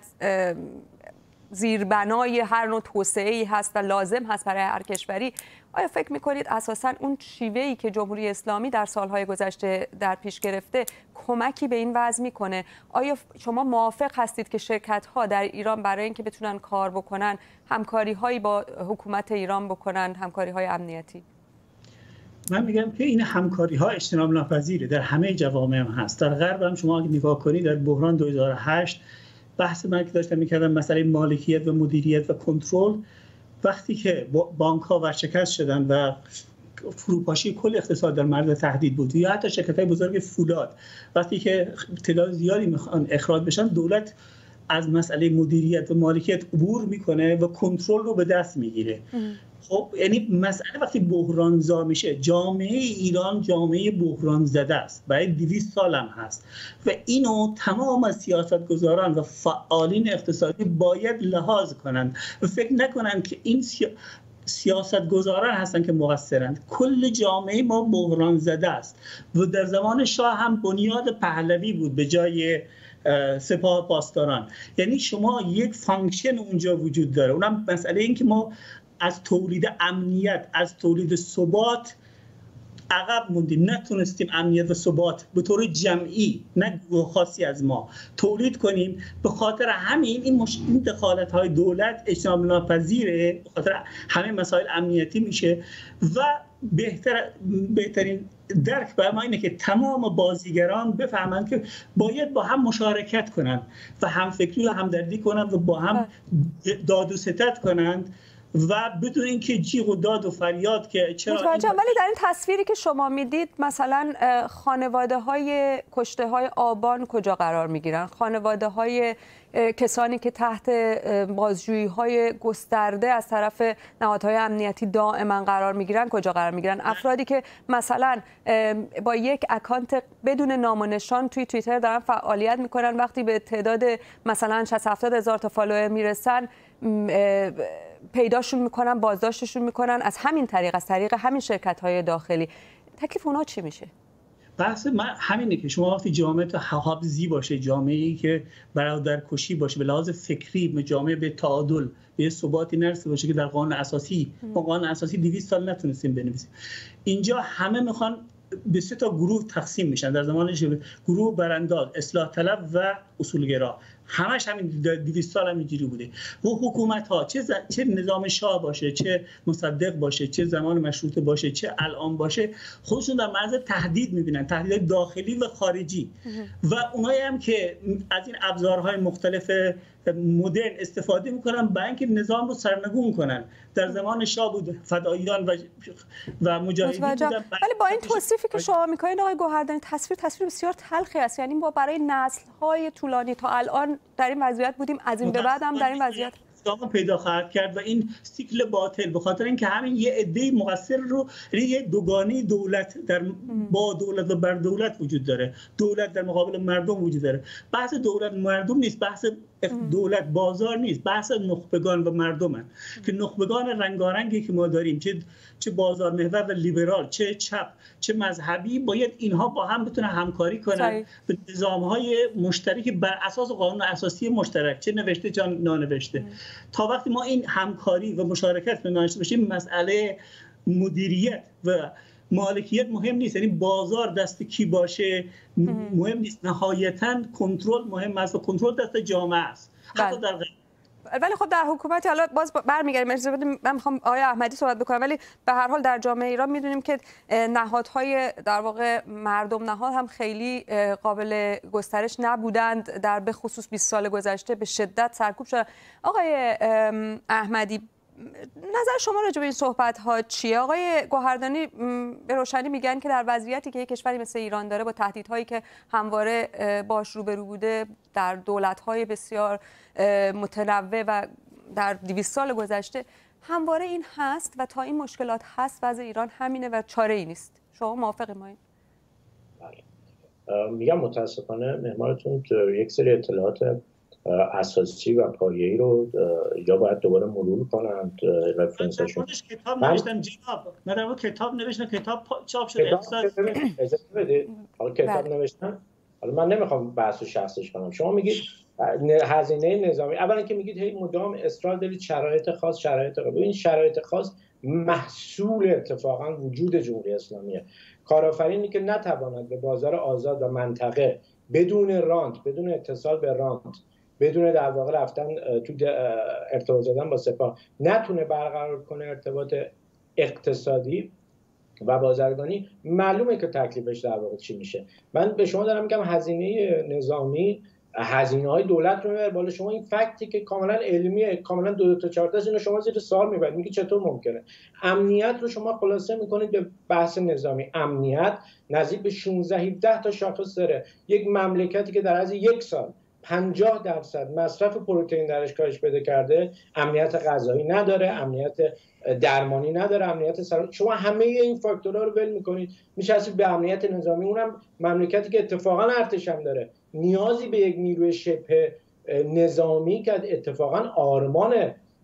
زیربنای هر نوع توسعه‌ای هست و لازم هست برای هر کشوری، آیا فکر میکنید اساساً اون شیوهی که جمهوری اسلامی در سالهای گذشته در پیش گرفته کمکی به این وضع میکنه؟ آیا شما موافق هستید که شرکت‌ها در ایران برای اینکه بتونن کار بکنن همکاری‌هایی با حکومت ایران بکنن، همکاری‌های امنیتی؟ من میگم که این همکاری‌ها اجتناب ناپذیره، در همه جوامع هم هست. در غرب هم شما اگه نگاه کنید در بحران 2008 بحث من که داشتم می‌کردم مسئله مالکیت و مدیریت و کنترل وقتی که بانک ها ورشکست شدن و فروپاشی کل اقتصاد در معرض تهدید بود، یا حتی شرکت‌های بزرگ فولاد وقتی که اطلاعات زیادی میخوان اخراج بشن، دولت از مسئله مدیریت و مالکیت عبور میکنه و کنترل رو به دست میگیره. خب یعنی مسئله وقتی بحرانزا میشه، جامعه ایران جامعه بحران زده است، برای 200 سال هم هست و اینو تمام از سیاستگزاران و فعالین اقتصادی باید لحاظ کنند و فکر نکنند که این سیاستگزاران هستن که مقصرند. کل جامعه ما بحران زده است و در زمان شاه هم بنیاد پهلوی بود به جای سپاه پاسداران. یعنی شما یک فانکشن اونجا وجود داره، اونم مسئله این که ما از تولید امنیت، از تولید ثبات عقب موندیم، نتونستیم امنیت و ثبات به طور جمعی، نه خاصی از ما، تولید کنیم. به خاطر همین این دخالت‌های دولت اجتناب ناپذیره، به خاطر همه مسائل امنیتی میشه و بهترین درک برای ما اینه که تمام بازیگران بفهمند که باید با هم مشارکت کنند و همفکری و همدردی کنند و با هم داد و ستد کنند و بدون اینکه جیغ و داد و فریاد که چرا ولی در این تصویری که شما میدید مثلا خانواده‌های کشته‌های آبان کجا قرار میگیرن؟ خانواده‌های کسانی که تحت بازجویی‌های گسترده از طرف نهادهای امنیتی دائما قرار میگیرن کجا قرار میگیرن؟ افرادی که مثلا با یک اکانت بدون نام و نشان توی توییتر دارن فعالیت میکنن، وقتی به تعداد مثلا 60-70 هزار تا فالوور میرسن پیداشون میکنن، بازداشتشون میکنن از همین طریق، از طریق همین شرکت‌های داخلی. تکلیف اونا چی میشه؟ بحث من همینه که شما وقتی جامعه تا حابزی باشه، جامعه‌ای که برادرکشی باشه، به لحاظ فکری جامعه به تعادل، به ثباتی نرسیده باشه که در قانون اساسی، با قانون اساسی 200 سال نتونستیم بنویسیم. اینجا همه میخوان به 3 تا گروه تقسیم میشن در زمان گروه برانداز، اصلاح طلب و اصولگرا. همش همین 200 سال هم اینجوری بوده. و حکومت ها چه نظام شاه باشه، چه مصدق باشه، چه زمان مشروطه باشه، چه الان باشه، خودشون در معرض تهدید میبینن، تهدید داخلی و خارجی. و اونایی هم که از این ابزارهای مختلف مدرن استفاده میکنن برای اینکه نظام رو سرنگون کنن. در زمان شاه بود فداییان و مجاهدین بودن. ولی با این توصیفی که شما میکنین آقای گوهردانی، تصویر بسیار تلخی است. یعنی ما برای نسل‌های طولانی تا الان در این وضعیت بودیم، از این به بعد هم در این وضعیت پیدا خواهد کرد و این سیکل باطل، به خاطر اینکه همین یه عده مقصر رو، یه دوگانه دولت با دولت و بر دولت وجود داره، دولت در مقابل مردم وجود داره. بحث دولت مردم نیست، بحث دولت بازار نیست، بحث نخبگان و مردمن که نخبگان رنگارنگی که ما داریم، چه بازار محور و لیبرال، چه چپ، چه مذهبی، باید اینها با هم بتونن همکاری کنن به نظام‌های مشترک بر اساس قانون اساسی مشترک، چه نوشته چه نانوشته. تا وقتی ما این همکاری و مشارکت نداشته باشیم، مسئله مدیریت و مالکیت مهم نیست. یعنی بازار دست کی باشه مهم نیست، نهایتاً کنترل مهم است و کنترل دست جامعه است. حتی در ولی خب در حکومت، حالا باز برمیگردیم، من میخوام آقای احمدی صحبت بکنم، ولی به هر حال در جامعه ایران میدونیم که نهادهای در واقع مردم نهاد هم خیلی قابل گسترش نبودند، در به خصوص 20 سال گذشته به شدت سرکوب شدن. آقای احمدی، نظر شما راجع به این صحبت ها چیه؟ آقای گوهردانی به روشنی میگن که در وضعیتی که یک کشوری مثل ایران داره، با تهدیدهایی که همواره باش روبرو بوده در دولت‌های بسیار متنوع و در 200 سال گذشته، همواره این هست و تا این مشکلات هست وضع ایران همینه و چاره ای نیست. شما موافقی ما این؟ بله. میگم متاسفانه معمارتون یک سری اطلاعات اساسی و پایه‌ای رو یا باید دوباره مرور کنند رفرنسشون. کتاب نوشتم جناب، من در کتاب نوشتم، کتاب چاپ شده. اجازه بدید. حالا کتاب نوشتم. حالا من نمیخوام بحثو شخصش کنم. شما میگید هزینه نظامی، اولا که میگید هی مدام اصرار دارید شرایط خاص. این شرایط خاص محصول اتفاقا وجود جمهوری اسلامیه. کارآفرینی که نتواند به بازار آزاد و منطقه بدون رانت، بدون اتصال به رانت، بدون در واقع رفتن تو ارتباط زدن با سپاه، نتونه برقرار کنه ارتباط اقتصادی و بازرگانی، معلومه که تکلیفش در واقع چی میشه. من به شما دارم میگم هزینه نظامی هزینه‌های دولت رو میبره بالا. شما این فکتی که کاملا علمیه، کاملا 2 تا 4 تا اینو شما زیر سوال میبرید، میگه چطور ممکنه؟ امنیت رو شما خلاصه میکنید به بحث نظامی. امنیت نزدیک به 16 17 تا شاخص داره. یک مملکتی که در از یک سال 50% مصرف پروتئین درش کاهش پیدا کرده، امنیت غذایی نداره، امنیت درمانی نداره، امنیت شما همه این فاکتورها رو ول میکنید میچسبید به امنیت نظامی. اونم مملکتی که اتفاقا ارتش هم داره، نیازی به یک نیروی شبه نظامی که اتفاقا آرمان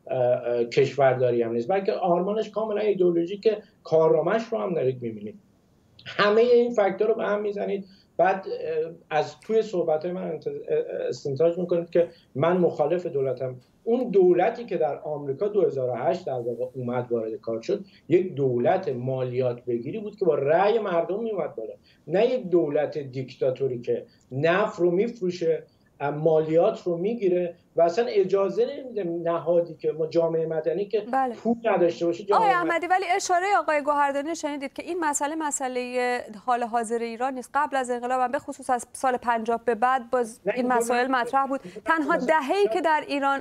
کشورداری هم نیست، بلکه آرمانش کاملا ایدئولوژیکه، کارنامه‌اش رو هم دارید میبینید. همه این فاکتور رو به هم میزنید، بعد از توی صحبت‌های من استنتاج میکنید که من مخالف دولتم. اون دولتی که در آمریکا 2008 در واقع اومد وارد کار شد، یک دولت مالیات بگیری بود که با رأی مردم میومد بالا، نه یک دولت دیکتاتوری که نفت رو میفروشه، مالیات رو میگیره و اصلا اجازه نمیده نهادی که ما جامعه مدنی که پول نداشته باشه. آقای احمدی، ولی اشاره آقای گوهردانی شنیدید که این مسئله حال حاضر ایران نیست. قبل از انقلاب هم به خصوص از سال 50 به بعد باز این مسائل مطرح بود. تنها دهه‌ای که در ایران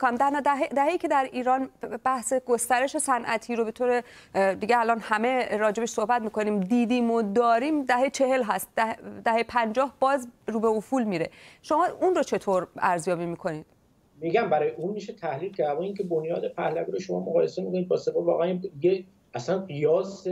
دهه‌ای که در ایران بحث گسترش صنعتی رو به طور دیگه الان همه راجبش صحبت می‌کنیم دیدیم و داریم، دهه 40 هست. دهه 50 باز رو به افول میره. شما اون رو چطور ارزیابی می‌کنید؟ میگم برای اون میشه تحلیل کرد. اما اینکه بنیاد پهلوی رو شما مقایسه می‌کنید با سپاه، واقعا اصلا قیاس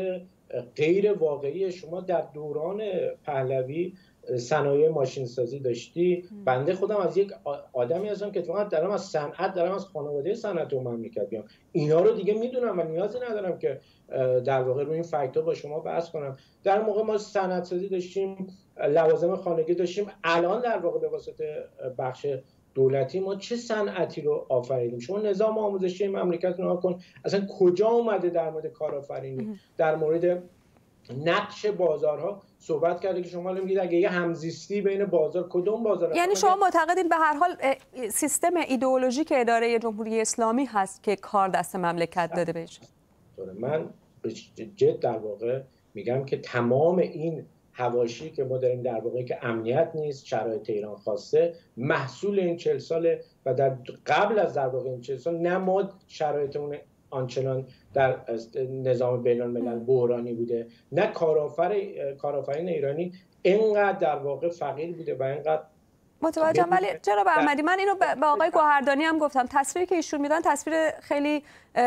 غیر واقعی. شما در دوران پهلوی صنایع ماشین سازی داشتی. بنده خودم از یک آدمی هستم که اتفاقا دارم از صنعت، دارم از خانواده صنعت و مملکت میام، اینا رو دیگه میدونم و نیازی ندارم که در واقع روی این فکت‌ها با شما بحث کنم. در موقع ما صنعت سازی داشتیم، لوازم خانگی داشتیم. الان در واقع به واسطه بخش دولتی ما چه صنعتی رو آفریدیم؟ شما نظام آموزشی مملکت رو نگاه کن، اصلا کجا اومده در مورد کارآفرینی، در مورد نقش بازارها صحبت کرده که شما میگید اگه یه همزیستی بین بازار، کدوم بازار؟ یعنی شما معتقدین به هر حال سیستم ایدئولوژیک اداره جمهوری اسلامی هست که کار دست مملکت داده بهش؟ من به جد در واقع میگم که تمام این حواشی که ما داریم در واقع که امنیت نیست، شرایط ایران خاصه، محصول این 40 ساله و در قبل از در واقع این 40 سال نه ما شرایطمون آنچنان در نظام بین الملل بحرانی بوده، نه کارآفرین ایرانی اینقدر در واقع فقیر بوده و اینقدر متوجهم. ولی چرا به احمدی، من اینو به آقای گوهردانی هم گفتم، تصویری که ایشون میدن تصویر خیلی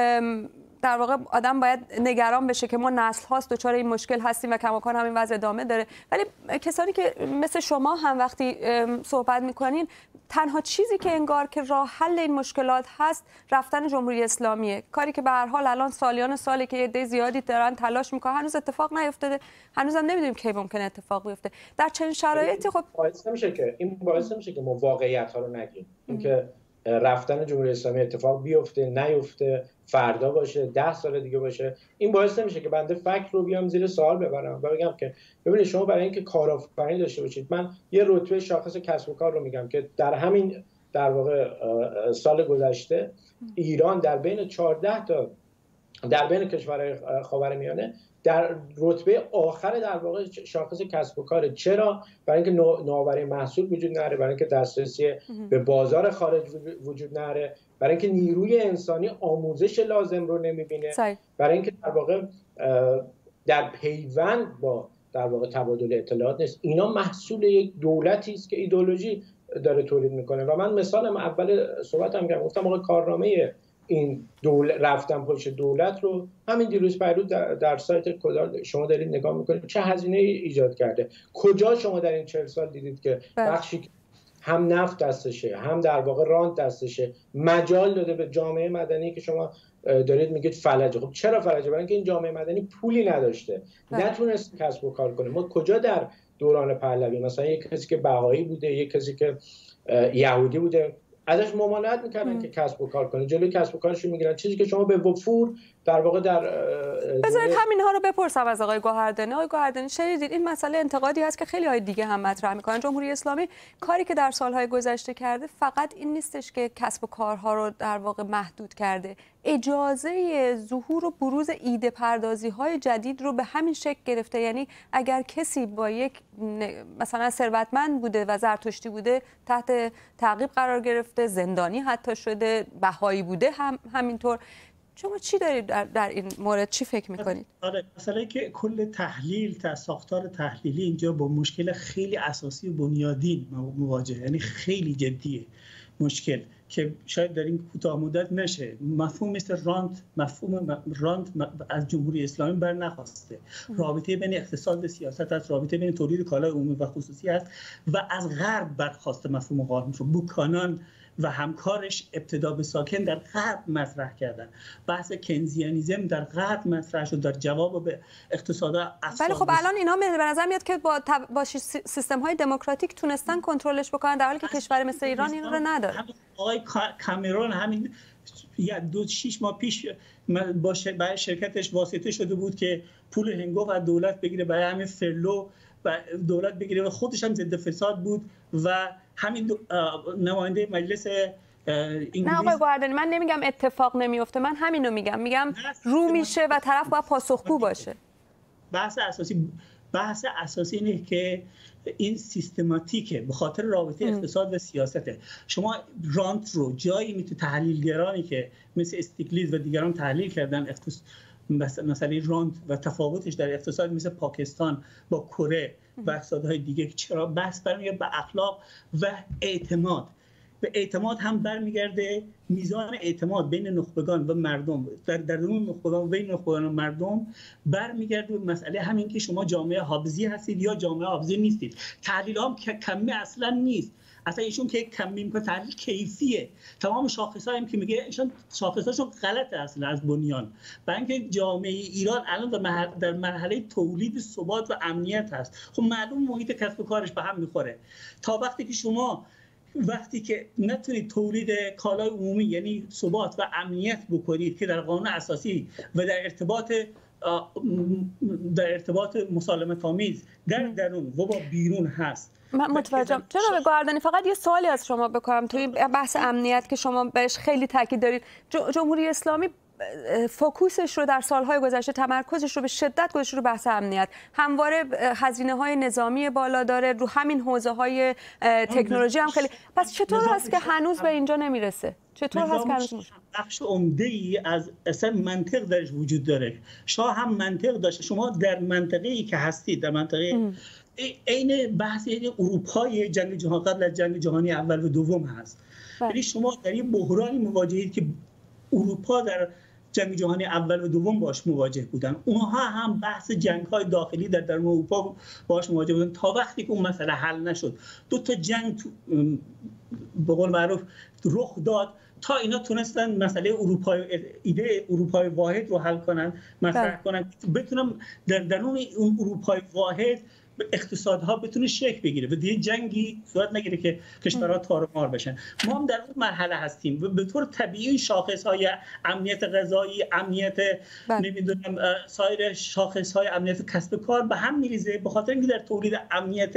در واقع آدم باید نگران بشه که ما نسل هاست دچار این مشکل هستیم و کماکان همین وضع ادامه داره. ولی کسانی که مثل شما هم وقتی صحبت میکنین، تنها چیزی که انگار که راه حل این مشکلات هست رفتن جمهوری اسلامیه، کاری که به هر حال الان سالیان سالی که عده زیادی دارن تلاش میکنن، هنوز اتفاق نیفتاده، هنوز هم نمیدونیم کی ممکنه اتفاق بیفته. در چنین شرایطی خب باعث نمیشه که ما واقعیت ها رو نگیم. اینکه رفتن جمهوری اسلامی اتفاق بیفته نیفته، فردا باشه، 10 سال دیگه باشه، این باعث نمیشه که بنده فکر رو بیام زیر سوال ببرم و بگم که ببینید شما برای اینکه کارآفرینی داشته باشید، من یه رتبه شاخص کسب و کار رو میگم که در همین در واقع سال گذشته ایران در بین 14 تا در بین کشورهای خاورمیانه در رتبه آخر در واقع شاخص کسب و کار. چرا؟ برای اینکه نوآوری محصول وجود نداره، برای اینکه دسترسی به بازار خارج وجود نداره، برای اینکه نیروی انسانی آموزش لازم رو نمیبینه، برای اینکه در واقع در پیوند با در واقع تبادل اطلاعات نیست. اینا محصول یک دولتی است که ایدئولوژی داره تولید میکنه. و من مثالم اول صحبتم گفتم آقا کارنامه این رفتن پشت دولت رو همین دیروز پیروز در سایت کدار شما دارید نگاه میکنید چه هزینه ایجاد کرده. کجا شما در این 40 سال دیدید که بخشی هم نفت دستشه، هم در واقع رانت دستشه، مجال داده به جامعه مدنی که شما دارید میگید فلجه؟ خب چرا فلجه؟ برای اینکه این جامعه مدنی پولی نداشته، نتونست کسب و کار کنه. ما کجا در دوران پهلوی مثلا یک کسی که بهایی بوده، یک کسی که یهودی بوده ازش ممانعت میکردن که کسب و کار کنه، جلوی کسب و کارش رو میگیرن. چیزی که شما به وفور در واقع در بذارید همینها رو بپرسم از آقای گوهردانی. آقای گوهردانی شنیدید این مسئله انتقادی هست که خیلی های دیگه هم مطرح میکنن. جمهوری اسلامی کاری که در سالهای گذشته کرده فقط این نیستش که کسب و کارها رو در واقع محدود کرده، اجازه ظهور و بروز ایده پردازی های جدید رو به همین شکل گرفته. یعنی اگر کسی با یک مثلا ثروتمند بوده و زرتشتی بوده تحت تعقیب قرار گرفته، زندانی حتی شده، بهایی بوده همینطور. شما چی دارید در این مورد چی فکر میکنید؟ آره، مسئله که کل تحلیل ساختار تحلیلی اینجا با مشکل خیلی اساسی و بنیادین مواجه، یعنی خیلی جدیه مشکل که شاید در این کوتاه مدت نشه. مفهوم مثل مفهوم رانت از جمهوری اسلامی بر نخواسته. رابطه بین اقتصاد و سیاست است، رابطه بین تولید کالای عمومی و خصوصی است و از غرب برخواسته مفهوم قانون رو. بوکانان و همکارش ابتدا به ساکن در غرب مطرح کردن. بحث کنزیانیزم در غرب مطرح شد در جواب به اقتصاد افسانه. ولی خب الان اینا به نظر میاد که با سیستم های دموکراتیک تونستن کنترلش بکنن، در حالی که کشور مثل ایران این رو نداره. آقای کامرون همین 6 ماه پیش برای شرکتش واسطه شده بود که پول هنگفت از دولت بگیره برای همین فرلو و دولت بگیره و خودش هم ضد فساد بود و همین نماینده مجلس انگلیس. نه آقای گوهردانی، من نمیگم اتفاق نمیفته، من همینو میگم رو میشه و طرف باید پاسخگو باشه. بحث اساسی اینه که این سیستماتیکه به خاطر رابطه اقتصاد و سیاسته. شما رانت رو جایی میتونید تحلیلگرانی که مثل استیگلیتز و دیگران تحلیل کردن مسئله رانت و تفاوتش در اقتصاد مثل پاکستان با کره و اقتصادهای دیگه، چرا بحث برمیگرده به اخلاق و اعتماد. به اعتماد هم برمیگرده میزان اعتماد بین نخبگان و مردم در درون نخبگان و بین نخبگان و مردم برمیگرده به مسئله همین که شما جامعه حافظی هستید یا جامعه حافظی نیستید. تحلیل هم کمی اصلا نیست، اصلا ایشون که کمی میکنه تحلیل کیفیه. تمام شاخص‌ها هم که میگه ایشون شاخص‌هاشون غلطه اصلا از بنیان. برای اینکه جامعه ایران الان در مرحله تولید ثبات و امنیت هست. خب معلوم محیط کسب و کارش به هم میخوره. تا وقتی که شما که نتونید تولید کالای عمومی یعنی ثبات و امنیت بکنید که در قانون اساسی و در ارتباط مسالمت آمیز در درون و با بیرون هست. من متوجهم. جناب گوهردانی، فقط یه سوالی از شما بکنم توی بحث امنیت که شما بهش خیلی تاکید دارید. جمهوری اسلامی فوکوسش رو در سالهای گذشته، تمرکزش رو به شدت گذاشته رو بحث امنیت. همواره هزینه‌های نظامی بالا داره، رو همین حوزه‌های تکنولوژی هم خیلی. پس چطور هست که هنوز به اینجا نمیرسه؟ چطور هست که هنوز بخش عمده‌ای از اصلا منطق درش وجود داره؟ شاه هم منطق داشته. شما در منطقه‌ای که هستید، در منطقه عین بحث اروپای جنگ جهانی قبل از جنگ جهانی اول و دوم هست. یعنی شما در این بحرانی مواجهید که اروپا در جنگ جهانی اول و دوم باش مواجه بودن. اونها هم بحث جنگ‌های داخلی در درون اروپا باش مواجه بودن تا وقتی که اون مسئله حل نشد. دو تا جنگ به قول معروف رخ داد تا اینا تونستن مسئله ایده اروپای واحد رو حل کنن، مطرح کنن، بتونن در درون اون اروپای واحد اقتصادها بتونه شکل بگیره و دیگه جنگی صورت نگیره که کشورها تارمار بشن. ما هم در اون مرحله هستیم و به طور طبیعی شاخص‌های امنیت غذایی، امنیت نمیدونم سایر شاخص‌های امنیت کسب و کار به هم میریزه، به خاطر اینکه در تولید امنیت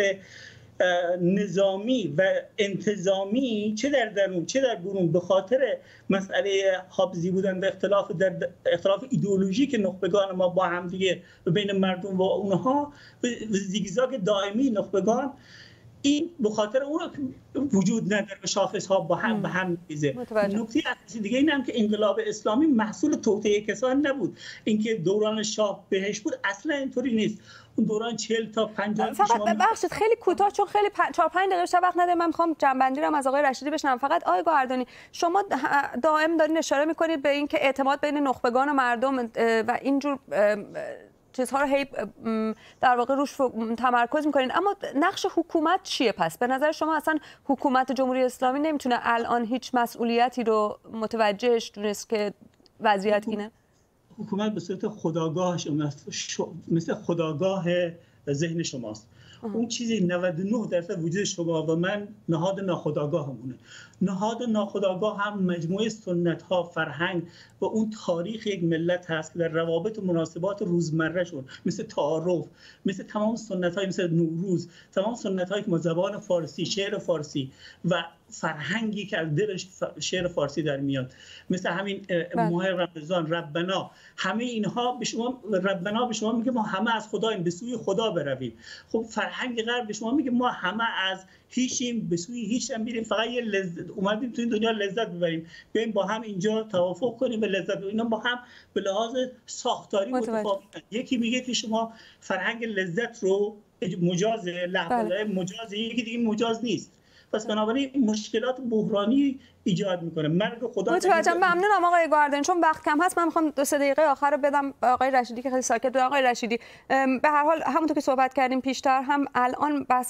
نظامی و انتظامی چه در درون چه در بیرون به خاطر مسئله حافظی بودن و اختلاف ایدئولوژی که نخبگان ما با هم دیگه بین مردم و اونها زیگزاگ دائمی نخبگان، این به خاطر اون وجود نداره، شاخص‌ها با هم به هم می‌ریزه. نکته اساسی دیگه اینم که انقلاب اسلامی محصول توطئه کسان نبود. اینکه دوران شاه بهش بود اصلا اینطوری نیست. اون دوران 40 تا 50 فقط ببخشید خیلی کوتاه، چون خیلی 4-5 دقیقه بیشتر وقت نده. من می‌خوام جنبندی رو از آقای رشیدی بشنوم. فقط آقای گوهردانی، شما دائم دارین اشاره می‌کنید به اینکه اعتماد بین نخبگان و مردم و اینجور چیزها رو هی در واقع روش تمرکز می‌کنین، اما نقش حکومت چیه پس؟ به نظر شما اصلا حکومت جمهوری اسلامی نمیتونه الان هیچ مسئولیتی رو متوجهش دونست که وضعیت اینه؟ حکومت به صورت خودآگاهش مثل خودآگاه ذهن شماست. اون چیزی 99% وجود شما و من نهاد ناخودآگاهمونه. نهاد ناخودآگاه هم مجموعه سنت‌ها، فرهنگ و اون تاریخ یک ملت هست که در روابط و مناسبات روزمرهشون مثل تعارف، مثل تمام سنت‌های مثل نوروز، تمام سنت‌هایی که ما زبان فارسی، شعر فارسی و فرهنگی که از دل شعر فارسی در میاد، مثل همین ماه رمضان، ربنا، همه اینها به شما، ربنا به شما میگه ما همه از خداییم، به سوی خدا برویم. خب فرهنگ غرب به شما میگه ما همه از هیچیم، به سوی هیچ هم میریم، فقط یه لذت اومدیم تو این دنیا لذت ببریم، بیایم با هم اینجا توافق کنیم و لذت ببریم. اینا با هم به لحاظ ساختاری متفاوتن. یکی میگه که شما فرهنگ لذت رو مجاز، لحظه مجاز، یکی دیگه مجاز نیست. پس بنابراین مشکلات بحرانی ایجاد میکنه. مرگ خدا. متوجهم. ممنونم آقای گوهردانی. چون وقت کم هست من میخوام 2-3 دقیقه آخر رو بدم آقای رشیدی که خیلی ساکت بود. آقای رشیدی، به هر حال همونطور که صحبت کردیم پیشتر هم الان بحث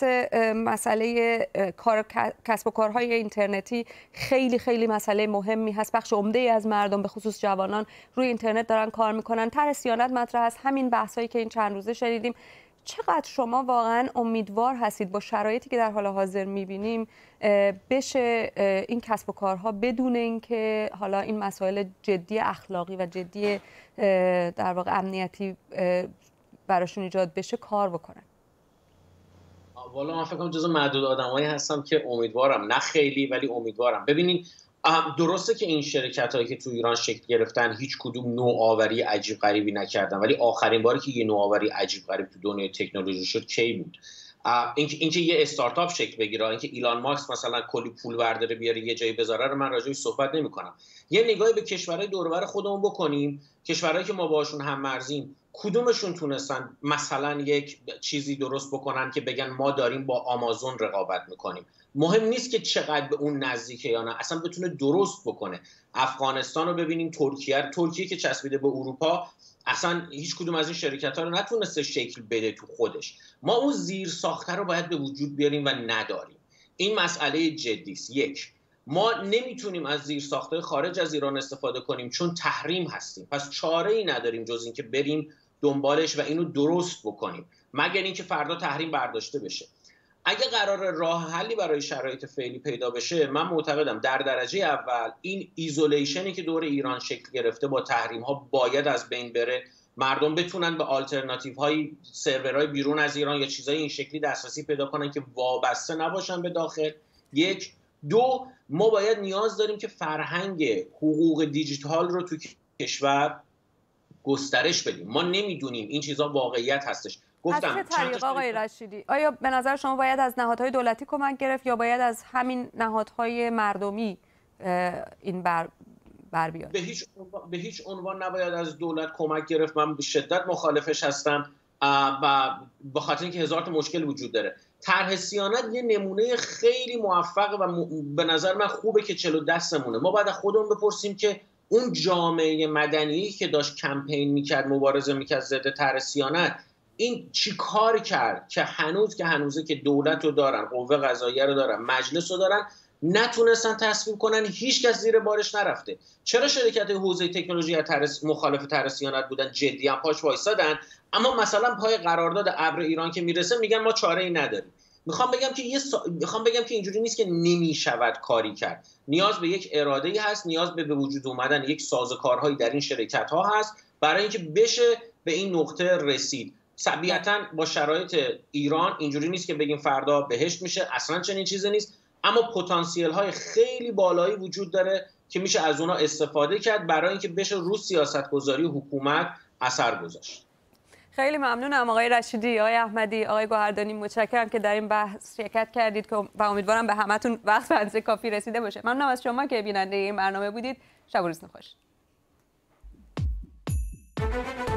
مسئله کسب و کارهای اینترنتی خیلی خیلی مسئله مهمی هست. بخش عمده‌ای از مردم به خصوص جوانان روی اینترنت دارن کار میکنن. طرح صیانت مطرح است. همین بحثایی که این چند روزه شنیدیم. چقدر شما واقعا امیدوار هستید با شرایطی که در حال حاضر می‌بینیم بشه این کسب و کارها بدون اینکه حالا این مسائل جدی اخلاقی و جدی در واقع امنیتی براشون ایجاد بشه کار بکنن؟ والا من فکر کنم جزو معدود آدمایی هستم که امیدوارم، نه خیلی ولی امیدوارم. ببینید درسته که این شرکت‌هایی که تو ایران شکل گرفتن هیچ کدوم نوآوری عجیب غریبی نکردن، ولی آخرین باری که یه نوآوری عجیب غریب تو دنیای تکنولوژی شد کی بود؟ اینکه یه استارتاپ شکل بگیره، اینکه ایلان ماسک مثلا کلی پول برداره بیاره یه جایی بذاره رو من راجعش صحبت نمی‌کنم. یه نگاهی به کشورهای دور و بر خودمون بکنیم، کشورهایی که ما باهاشون هم مرزیم، کدومشون تونستن مثلا یک چیزی درست بکنن که بگن ما داریم با آمازون رقابت میکنیم؟ مهم نیست که چقدر به اون نزدیکه یا نه، اصلا بتونه درست بکنه. افغانستان رو ببینیم، ترکیه که چسبیده به اروپا، اصلا هیچ کدوم از این شرکت‌ها رو نتونسته شکل بده تو خودش. ما اون زیر ساخته رو باید به وجود بیاریم و نداریم. این مسئله جدی است. یک، ما نمیتونیم از زیر ساخته خارج از ایران استفاده کنیم چون تحریم هستیم. پس چاره‌ای نداریم جز اینکه بریم دنبالش و اینو درست بکنیم، مگر اینکه فردا تحریم برداشته بشه. اگه قرار راه حلی برای شرایط فعلی پیدا بشه، من معتقدم در درجه اول این ایزولیشنی که دور ایران شکل گرفته با تحریم ها باید از بین بره. مردم بتونن به آلترناتیو های سرورهای بیرون از ایران یا چیزای این شکلی دسترسی پیدا کنن که وابسته نباشن به داخل. یک. دو، ما باید نیاز داریم که فرهنگ حقوق دیجیتال رو تو کشور گسترش بدیم. ما نمیدونیم این چیزا واقعیت هستش. گفتم از چه طریق آقای رشیدی؟ آیا به نظر شما باید از نهادهای دولتی کمک گرفت یا باید از همین نهادهای مردمی این بر بیاد؟ به هیچ عنوان نباید از دولت کمک گرفت. من به شدت مخالفش هستم و به خاطر اینکه هزار تا مشکل وجود داره. طرح صیانت یه نمونه خیلی موفق و به نظر من خوبه که چلو دستمونه. ما باید خودمون بپرسیم که اون جامعه مدنی که داشت کمپین میکرد، مبارزه میکرد ضد طرح صیانت، این چی کار کرد که هنوزه که دولت رو دارن، قوه قضاییه رو دارن، مجلس رو دارن، نتونستن تصویب کنن، هیچ کس زیر بارش نرفته. چرا شرکت حوزه تکنولوژی مخالف طرح صیانت بودن، جدی هم پاش وایسادن، اما مثلا پای قرارداد ابر ایران که میرسه میگن ما چاره‌ای نداریم. میخوام بگم که اینجوری نیست که نمیشود کاری کرد. نیاز به یک اراده‌ای هست، نیاز به وجود اومدن یک سازوکارهایی در این شرکت‌ها هست برای اینکه بشه به این نقطه رسید. طبیعتاً با شرایط ایران اینجوری نیست که بگیم فردا بهشت میشه، اصلا چنین چیزی نیست، اما پتانسیل های خیلی بالایی وجود داره که میشه از اونها استفاده کرد برای اینکه بشه رو سیاستگذاری حکومت اثر گذاشت. خیلی ممنونم آقای رشیدی، آقای احمدی، آقای گوهردانی، متشکرم که در این بحث شرکت کردید و امیدوارم به همتون وقت و اندازه کافی رسیده باشه. ممنونم از شما که بیننده این برنامه بودید. شب و روزتون خوش.